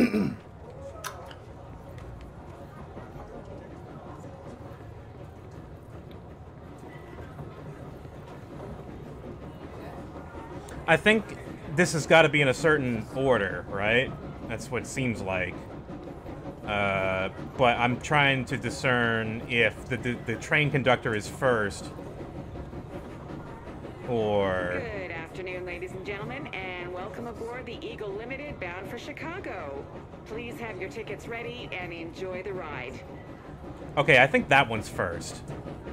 I think this has got to be in a certain order, right? That's what it seems like. Uh, but I'm trying to discern if the, the, the train conductor is first, or... Good afternoon, ladies and gentlemen, and welcome aboard the Eagle Limited bound for Chicago. Please have your tickets ready and enjoy the ride. Okay, I think that one's first.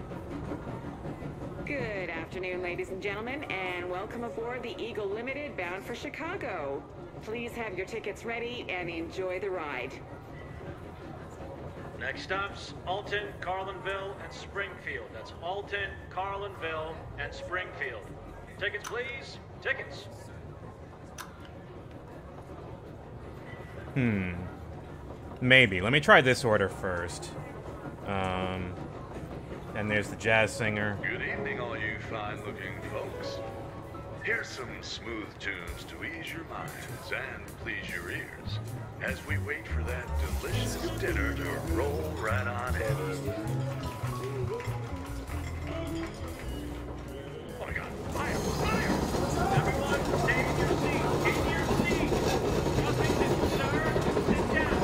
Good afternoon, ladies and gentlemen, and welcome aboard the Eagle Limited bound for Chicago. Please have your tickets ready and enjoy the ride. Next stops, Alton, Carlinville, and Springfield. That's Alton, Carlinville, and Springfield. Tickets, please. Tickets. Hmm. Maybe. Let me try this order first. Um... And there's the jazz singer. Good evening, all you fine-looking folks. Here's some smooth tunes to ease your minds and please your ears as we wait for that delicious dinner to roll right on in. Oh my God! Fire! Fire! Everyone, stay in your seats. In your seats. Nothing to stir. Sit down.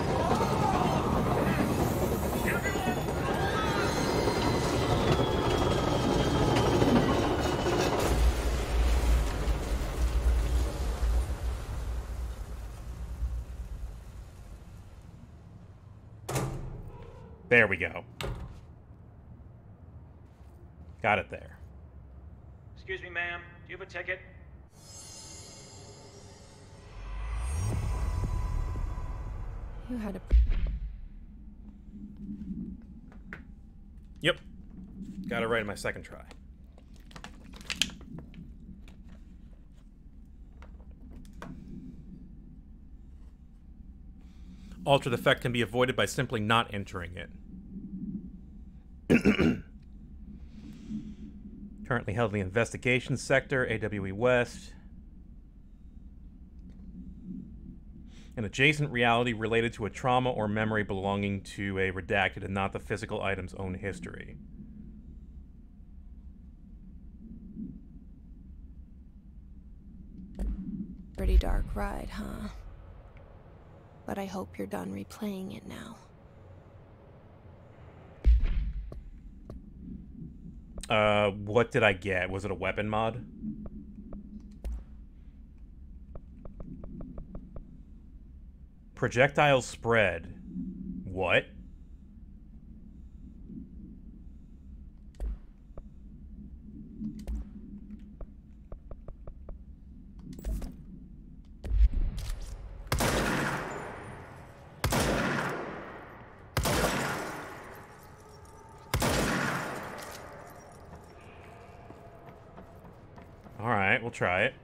Everyone, hold on. There we go. Got it there. Excuse me, ma'am. Do you have a ticket? You had a... Yep. Got it right in my second try. Altered effect can be avoided by simply not entering it. Currently held in the investigation sector, A W E West. An adjacent reality related to a trauma or memory belonging to a redacted and not the physical item's own history. dark ride, huh? But I hope you're done replaying it now. Uh, what did I get? Was it a weapon mod? Projectile spread. What? Alright, we'll try it.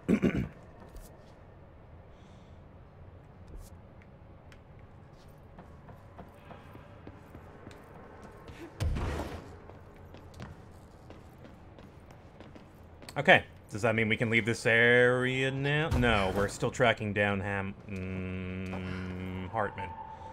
Okay, does that mean we can leave this area now? No, we're still tracking down Ham... Mm, Hartman.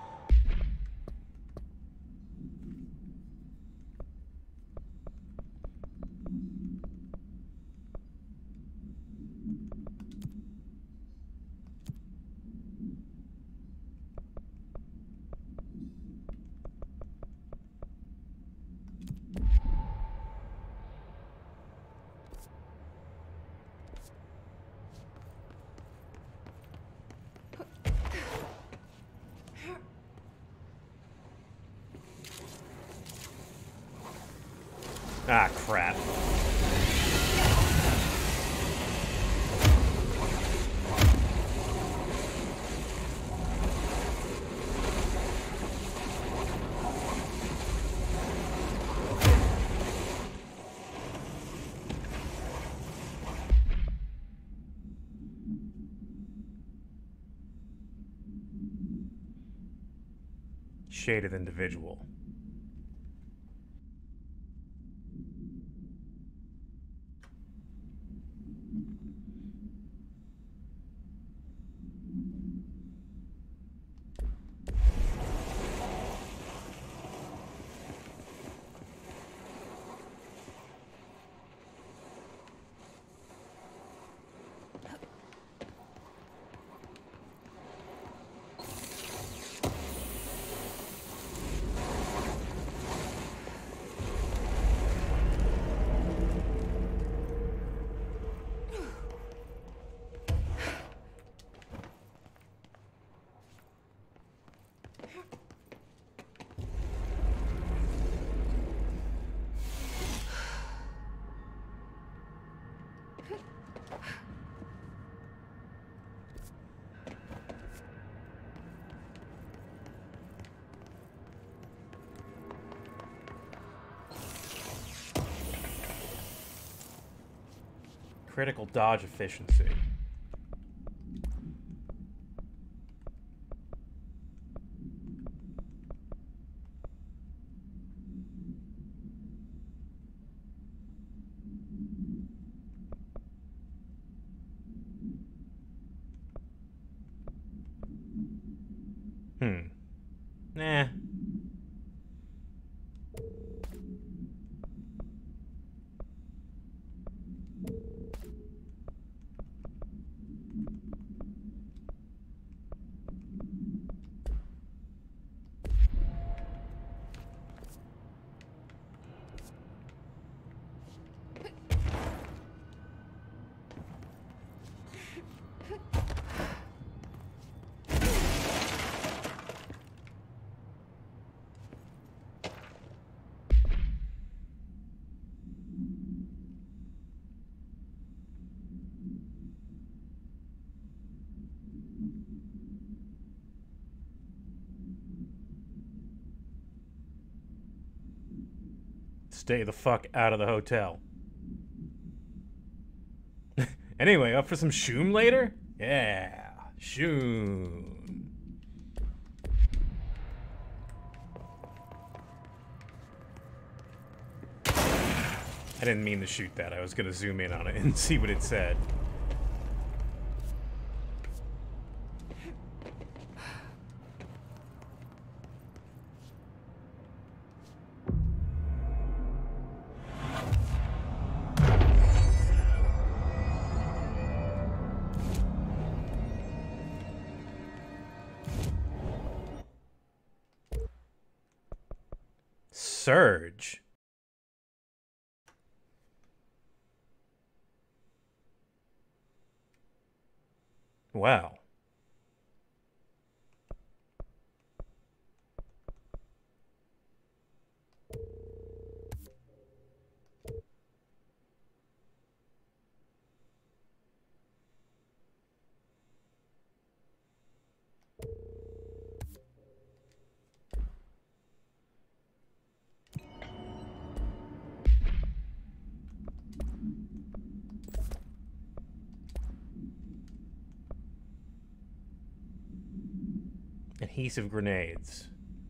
Ah, crap. Shaded individual. Critical dodge efficiency. Hmm. Nah. Stay the fuck out of the hotel. Anyway, up for some shoom later? Yeah, shoom. I didn't mean to shoot that. I was gonna zoom in on it and see what it said. surge. Wow. Adhesive grenades.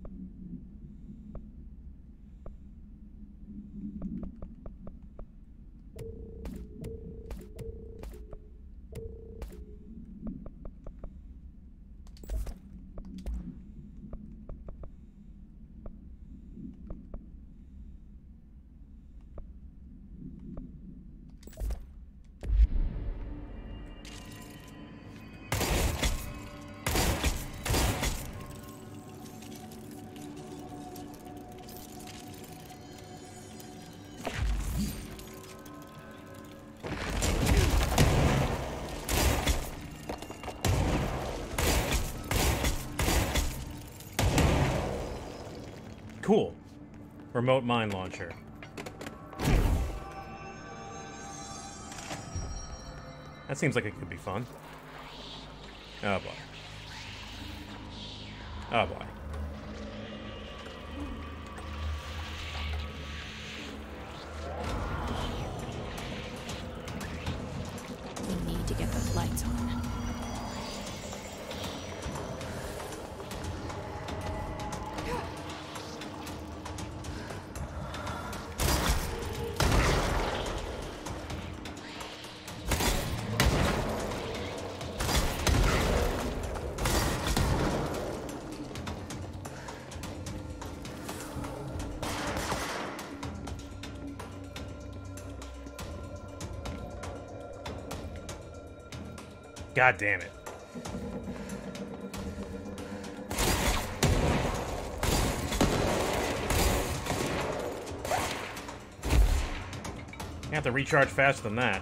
Cool. Remote mine launcher. That seems like it could be fun. Oh boy. Oh boy. We need to get those lights on. God damn it. You have to recharge faster than that.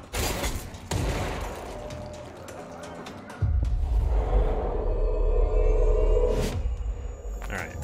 Alright.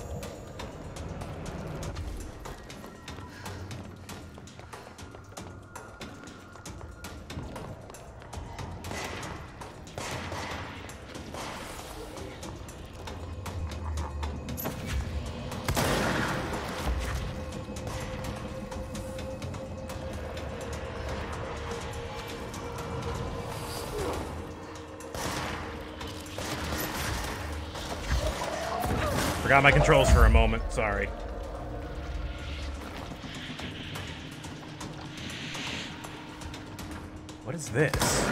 Forgot my controls for a moment, sorry. What is this?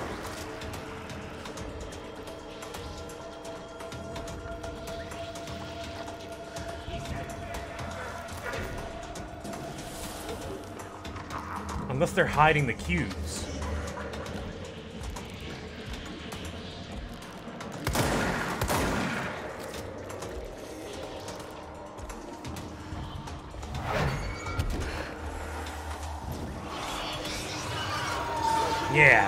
Unless they're hiding the cues. Yeah.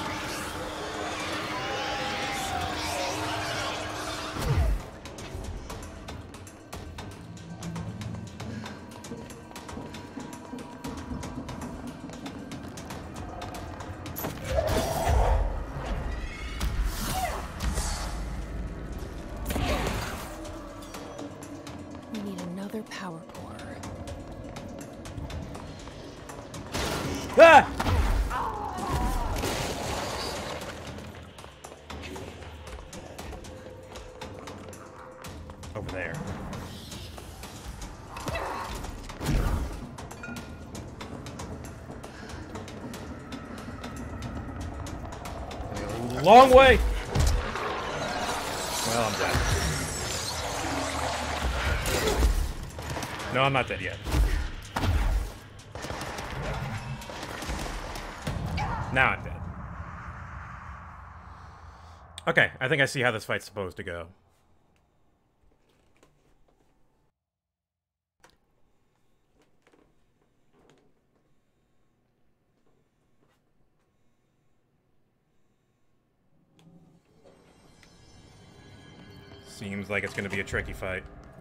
We need another power core. Ah! Over there. A long way. Well, I'm dead. No, I'm not dead yet. Now I'm dead. Okay, I think I see how this fight's supposed to go. Seems like it's going to be a tricky fight.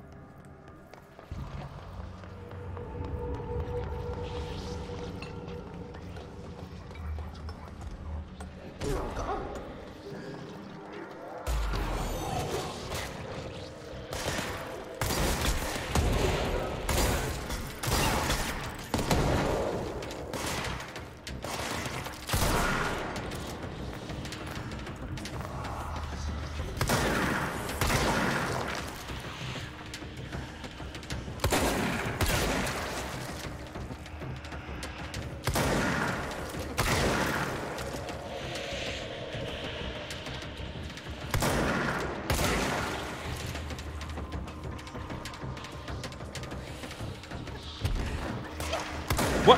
What?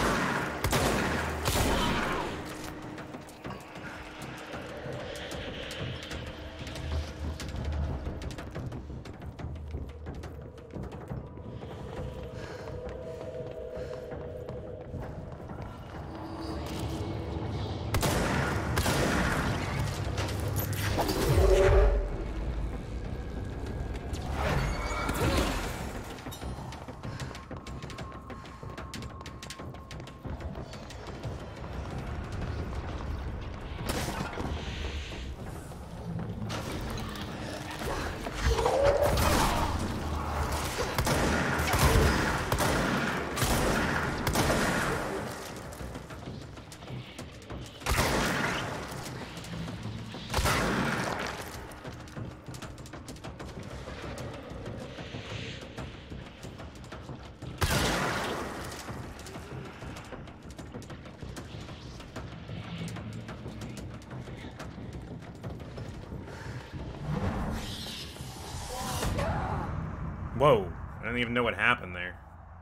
Whoa, I don't even know what happened there.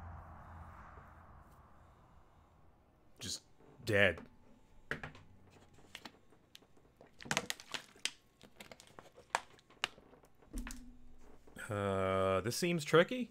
Just dead. Uh, this seems tricky.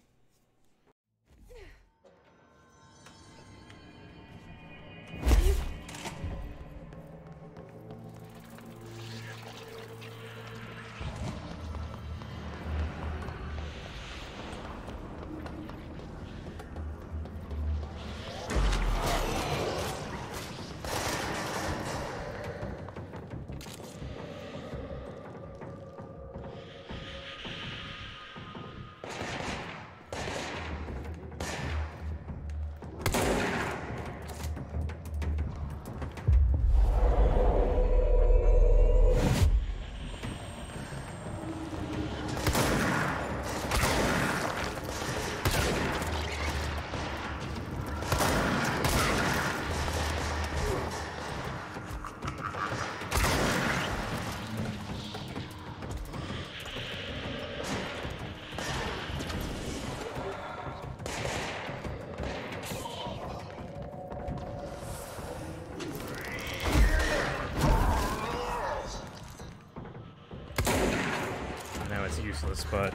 Useless, but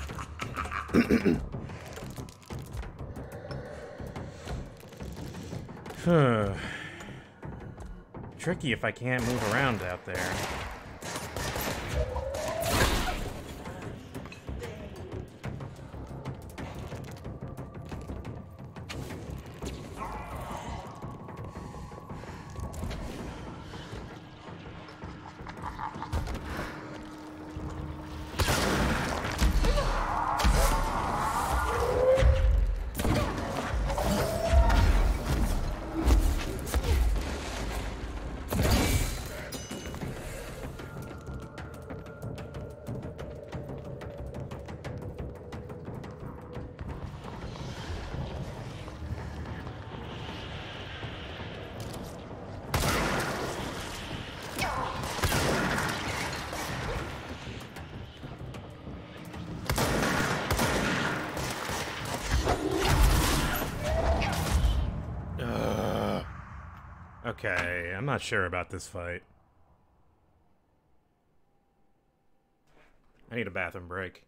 tricky if I can't move around out there. Okay, I'm not sure about this fight. I need a bathroom break.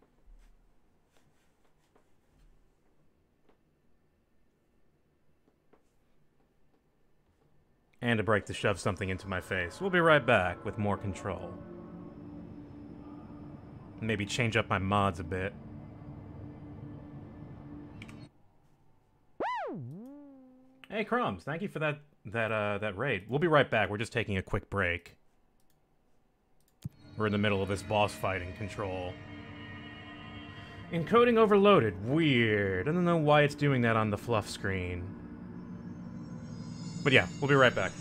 And a break to shove something into my face. We'll be right back with more Control. Maybe change up my mods a bit. Hey, Crumbs, thank you for that that uh that raid. We'll be right back. We're just taking a quick break. We're in the middle of this boss fight in Control. Encoding overloaded. Weird. I don't know why it's doing that on the fluff screen. But yeah, we'll be right back.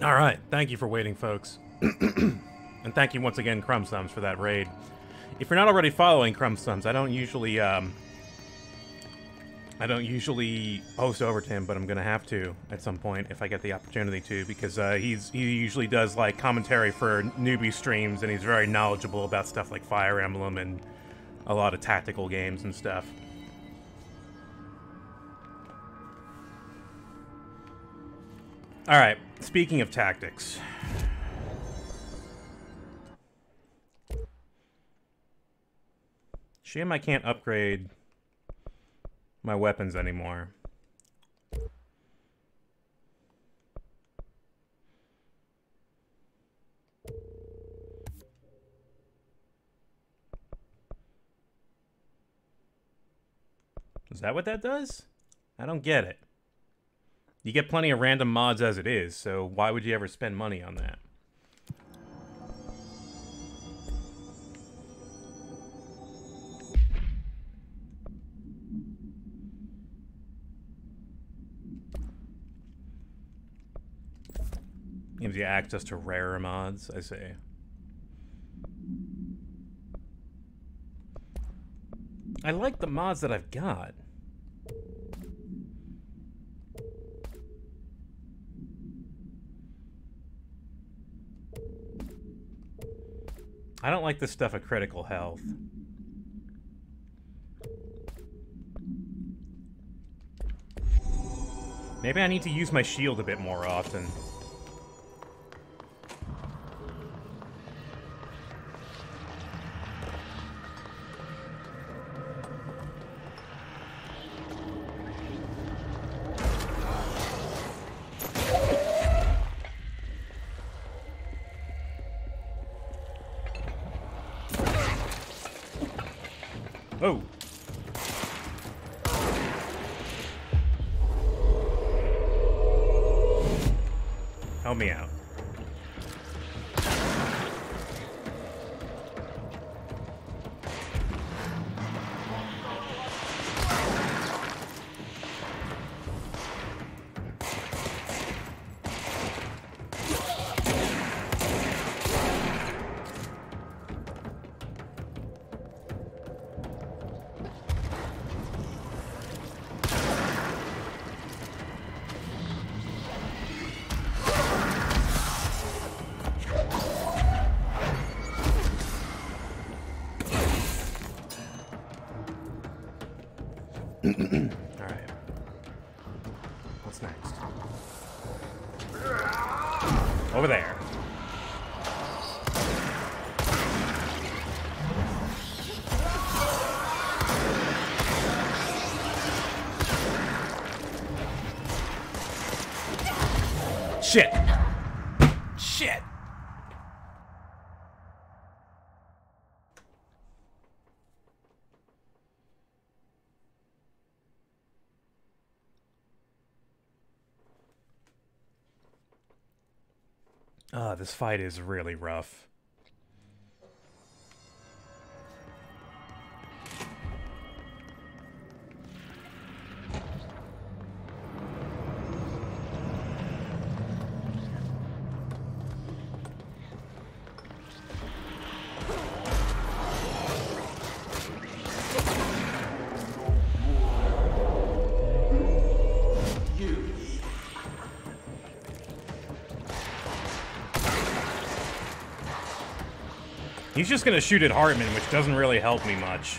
All right, thank you for waiting, folks. And thank you once again, Crumb Thumbs, for that raid. If you're not already following Crumb Thumbs, I don't usually, um... I don't usually post over to him, but I'm gonna have to at some point if I get the opportunity to, because uh, he's he usually does, like, commentary for newbie streams, and he's very knowledgeable about stuff like Fire Emblem and a lot of tactical games and stuff. Alright, speaking of tactics. Shame I can't upgrade my weapons anymore. Is that what that does? I don't get it. You get plenty of random mods as it is, so why would you ever spend money on that? Gives you access to rarer mods, I say. I like the mods that I've got. I don't like this stuff at critical health. Maybe I need to use my shield a bit more often. Oh. Help me out. Alright. What's next? Over there. Shit! Shit! Ah, this fight is really rough. He's just gonna shoot at Hartman, which doesn't really help me much.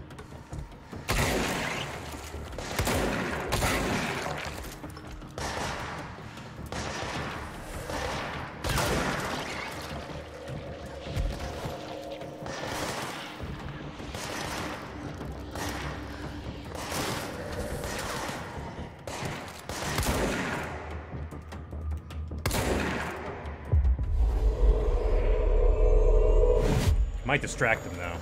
Might distract him, though.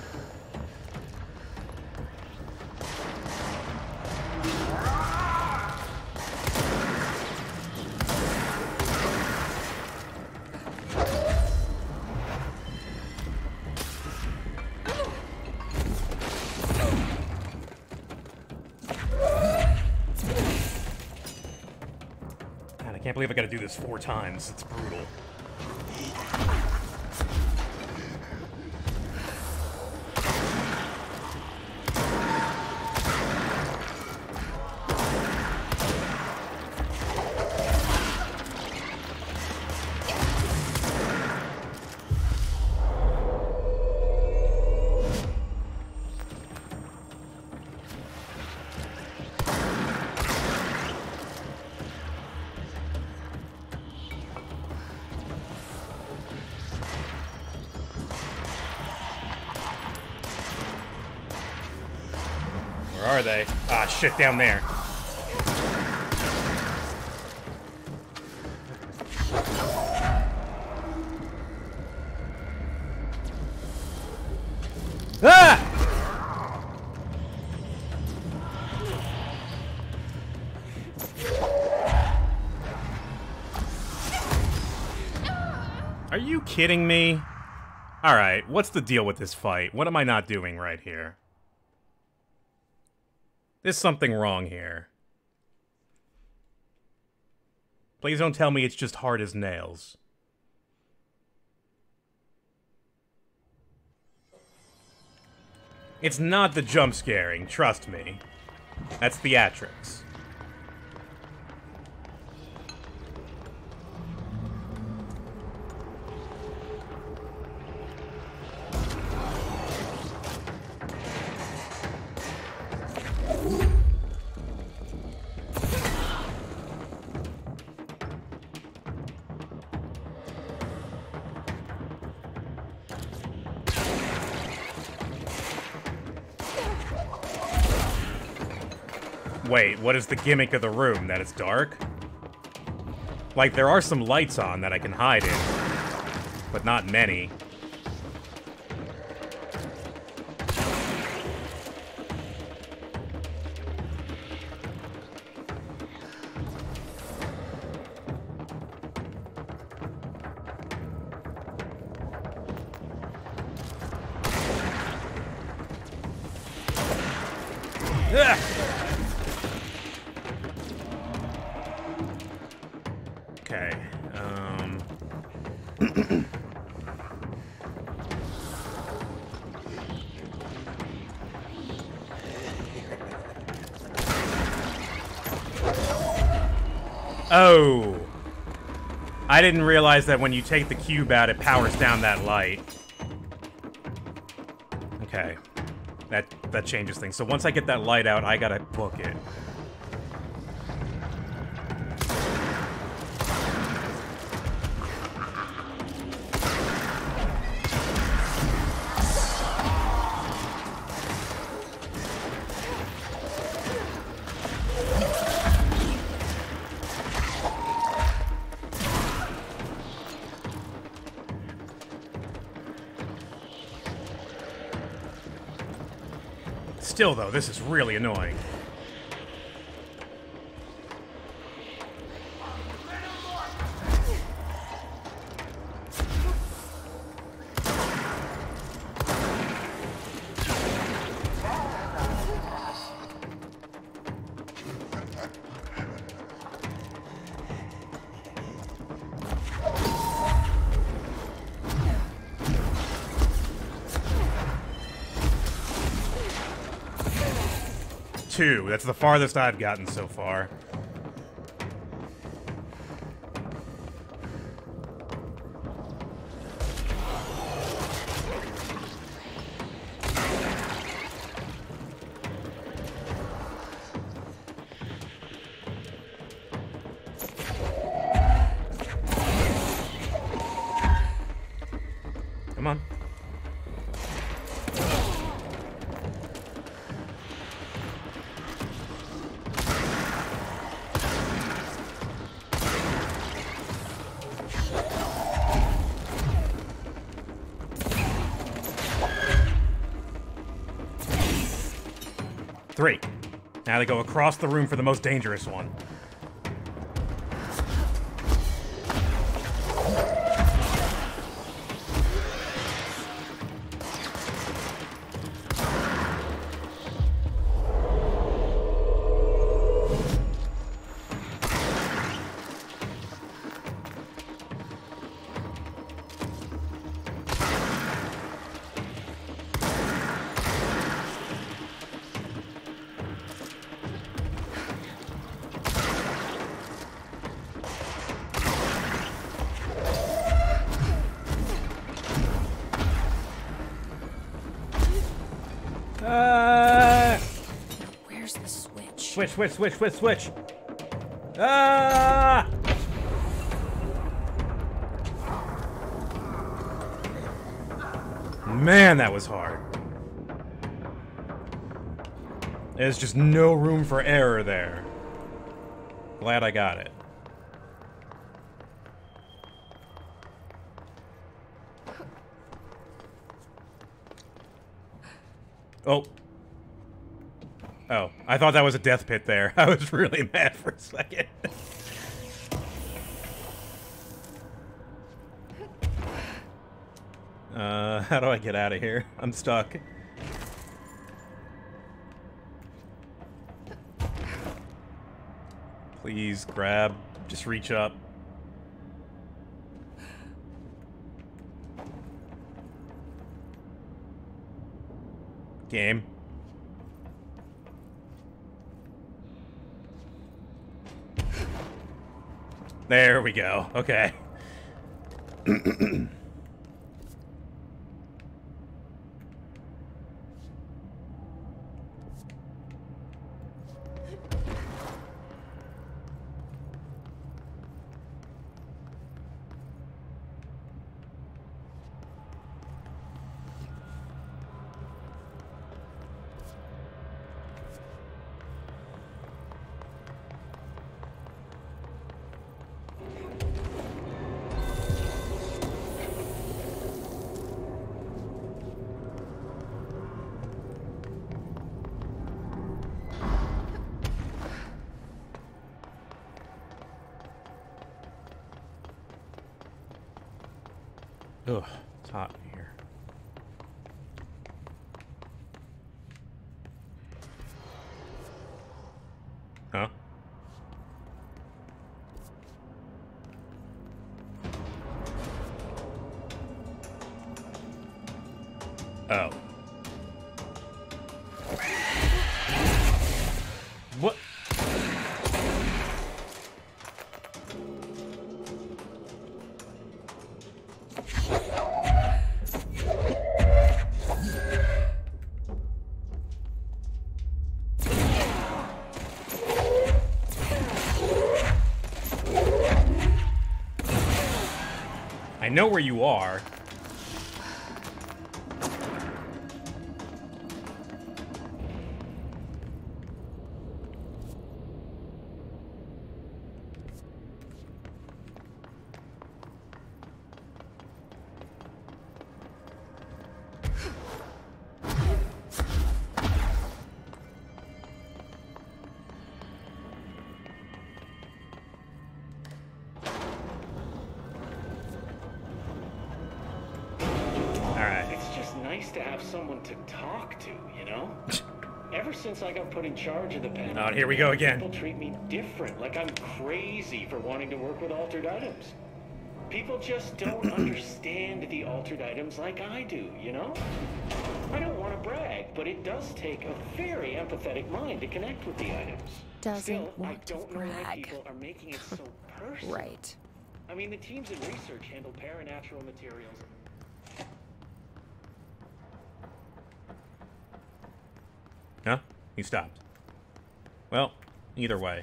I can't believe I gotta do this four times. It's brutal. Where are they? Ah, shit, down there. Ah! Are you kidding me? Alright, what's the deal with this fight? What am I not doing right here? There's something wrong here. Please don't tell me it's just hard as nails. It's not the jump scaring, trust me. That's theatrics. Wait, what is the gimmick of the room? That it's dark? Like, there are some lights on that I can hide in, but not many. Ugh! Okay, um... oh! I didn't realize that when you take the cube out, it powers down that light. Okay. That, that changes things. So once I get that light out, I gotta book it. Still, though, this is really annoying. Two. That's the farthest I've gotten so far. Come on. Three. Now they go across the room for the most dangerous one. switch, switch, switch, switch, switch. Ah! Man, that was hard. There's just no room for error there. Glad I got it. Oh. Oh, I thought that was a death pit there. I was really mad for a second. uh, how do I get out of here? I'm stuck. Please, grab. Just reach up. Game. There we go. Okay. Ugh, it's hot in here. Huh? Oh. What? I know where you are. To have someone to talk to, you know? Ever since I got put in charge of the pen, oh, here we go again. People treat me different, like I'm crazy for wanting to work with altered items. People just don't understand the altered items like I do, you know? I don't want to brag, but it does take a very empathetic mind to connect with the items. Doesn't Still, want I don't to know brag. why people are making it so personal. Right. I mean, the teams in research handle paranatural materials. Huh? You stopped. Well, either way.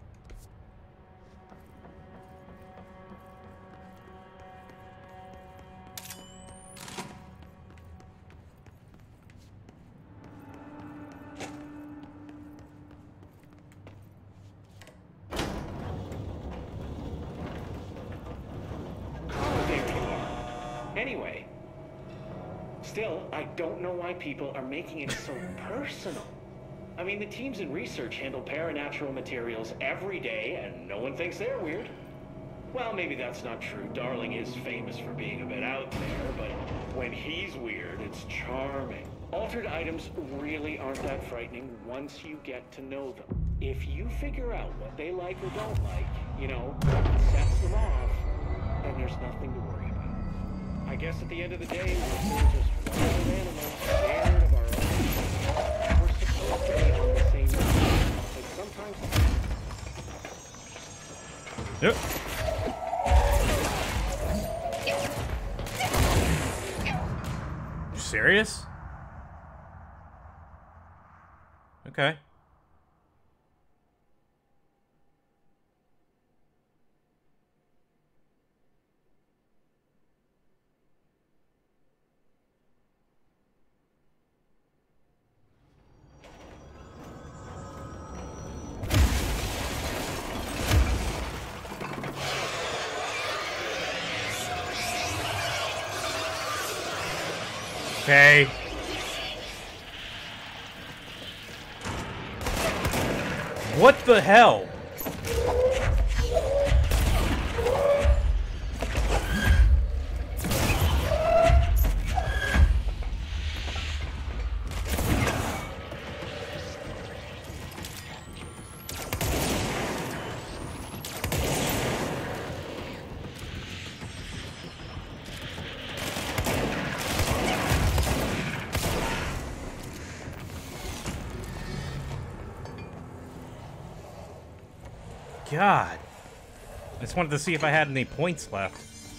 Oh, there you are. Anyway. Still, I don't know why people are making it so personal. I mean, the teams in research handle paranatural materials every day, and no one thinks they're weird. Well, maybe that's not true. Darling is famous for being a bit out there, but when he's weird, it's charming. Altered items really aren't that frightening once you get to know them. If you figure out what they like or don't like, you know, what sets them off, then there's nothing to worry about. I guess at the end of the day, we're still just one other animal, scared of our own. We're supposed to be on the same level, but sometimes... Yep. You serious? Okay. Okay. What the hell? God. I just wanted to see if I had any points left.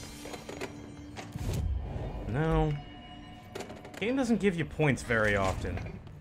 No. Game doesn't give you points very often.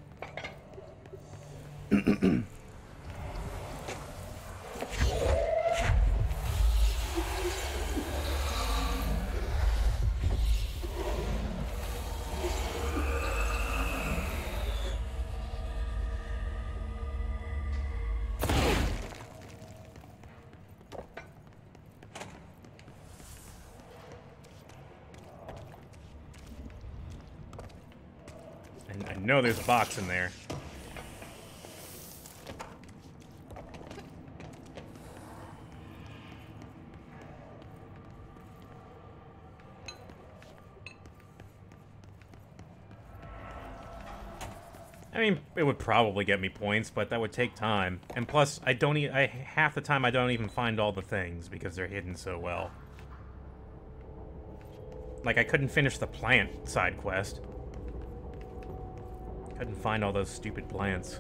I know there's a box in there. I mean, it would probably get me points, but that would take time. And plus, I don't e I half the time I don't even find all the things because they're hidden so well. Like, I couldn't finish the plant side quest. Couldn't find all those stupid plants.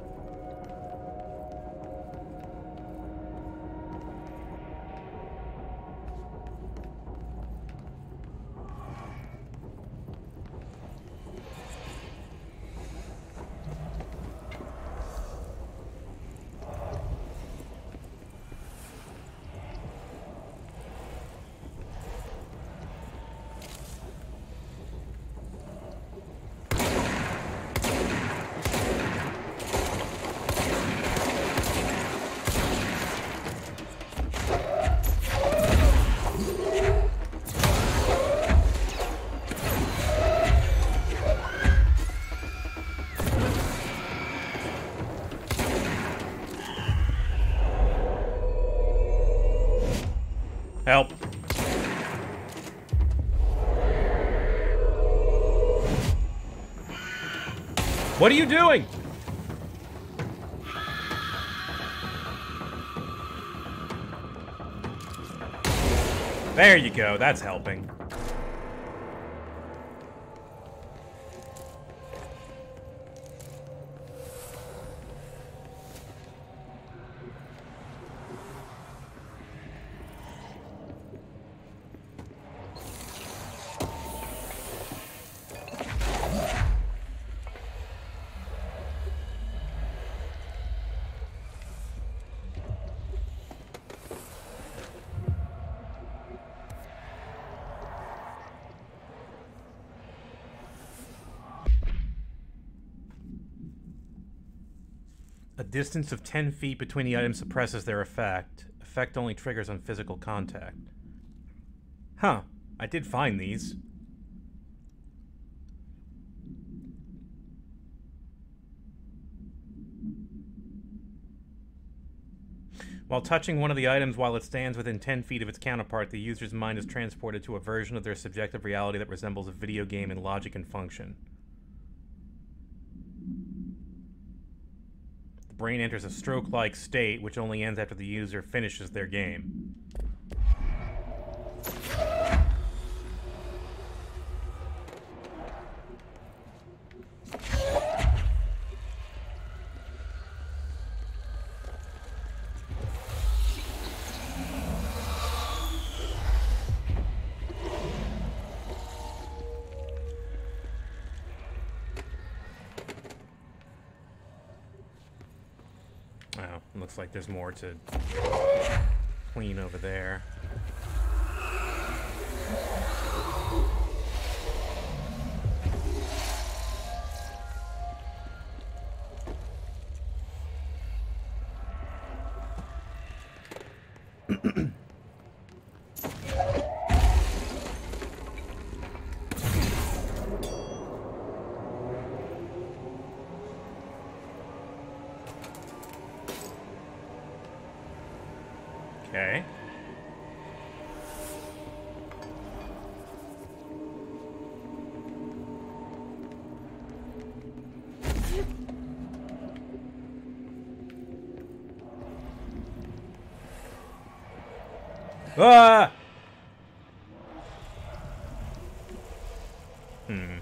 Help. What are you doing? There you go, that's helping. A distance of ten feet between the items suppresses their effect. Effect only triggers on physical contact. Huh. I did find these. While touching one of the items while it stands within ten feet of its counterpart, the user's mind is transported to a version of their subjective reality that resembles a video game in logic and function. Brain enters a stroke-like state, which only ends after the user finishes their game. Oh, looks like there's more to clean over there. Ah! Hmm.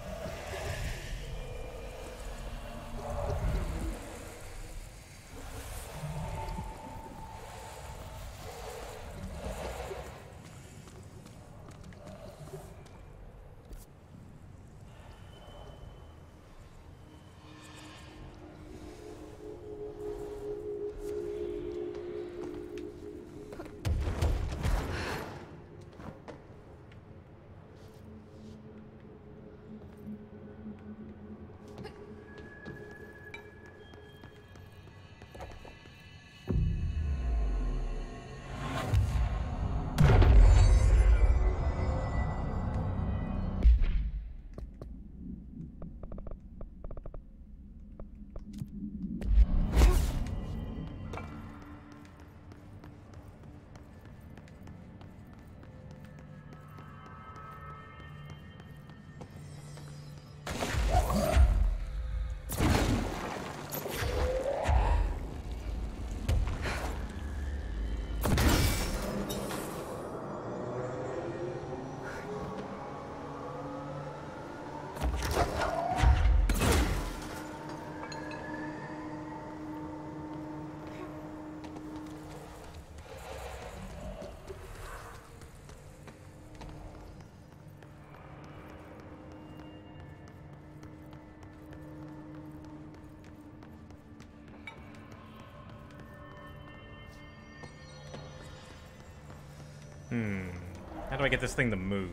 Hmm. How do I get this thing to move?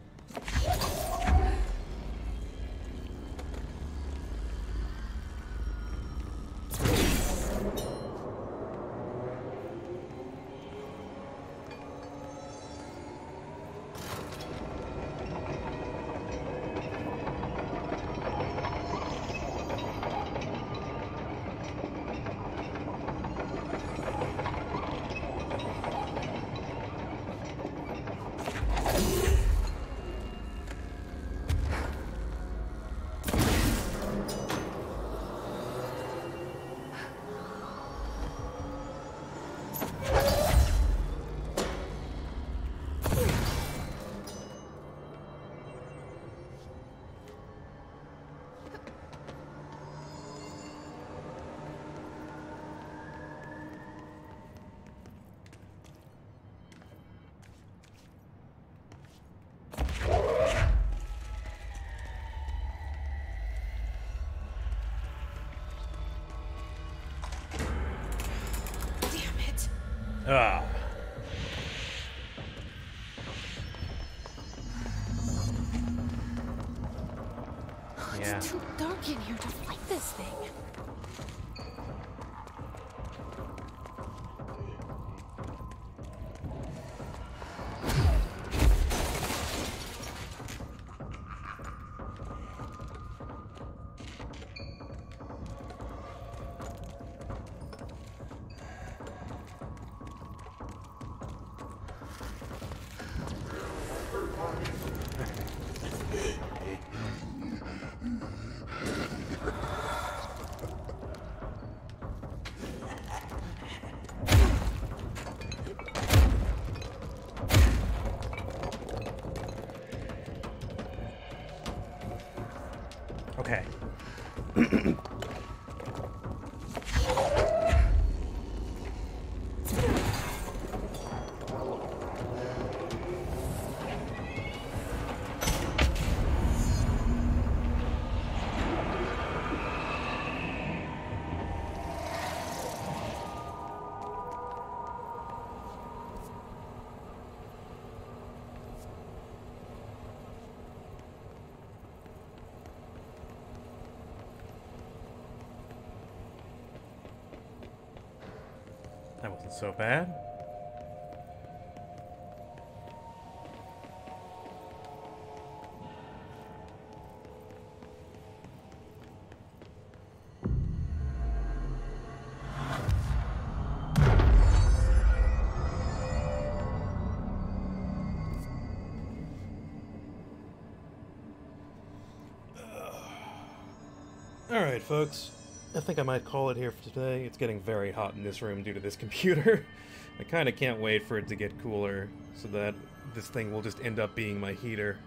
Ah. Yeah. It's too dark in here to fight this thing. Okay. That wasn't so bad. Alright, folks. I think I might call it here for today. It's getting very hot in this room due to this computer. I kind of can't wait for it to get cooler so that this thing will just end up being my heater.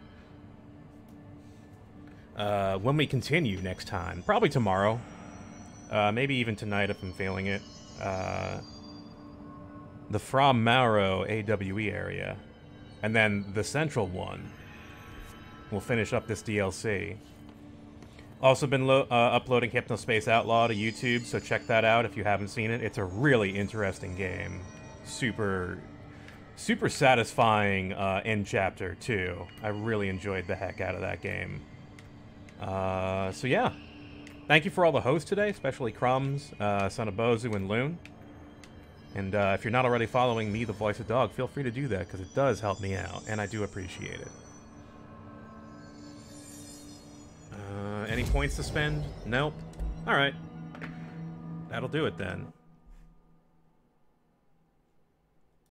Uh, when we continue next time, probably tomorrow, uh, maybe even tonight if I'm feeling it, uh, the From Mauro A W E area, and then the central one will finish up this D L C. Also been lo uh, uploading Hypnospace Outlaw to YouTube, so check that out if you haven't seen it. It's a really interesting game. Super, super satisfying uh, end chapter, too. I really enjoyed the heck out of that game. Uh, so yeah. Thank you for all the hosts today, especially Crumbs, uh, Son of Bozu, and Loon. And uh, if you're not already following me, the Voice of Dog, feel free to do that, because it does help me out, and I do appreciate it. Uh, any points to spend? Nope. Alright. That'll do it then.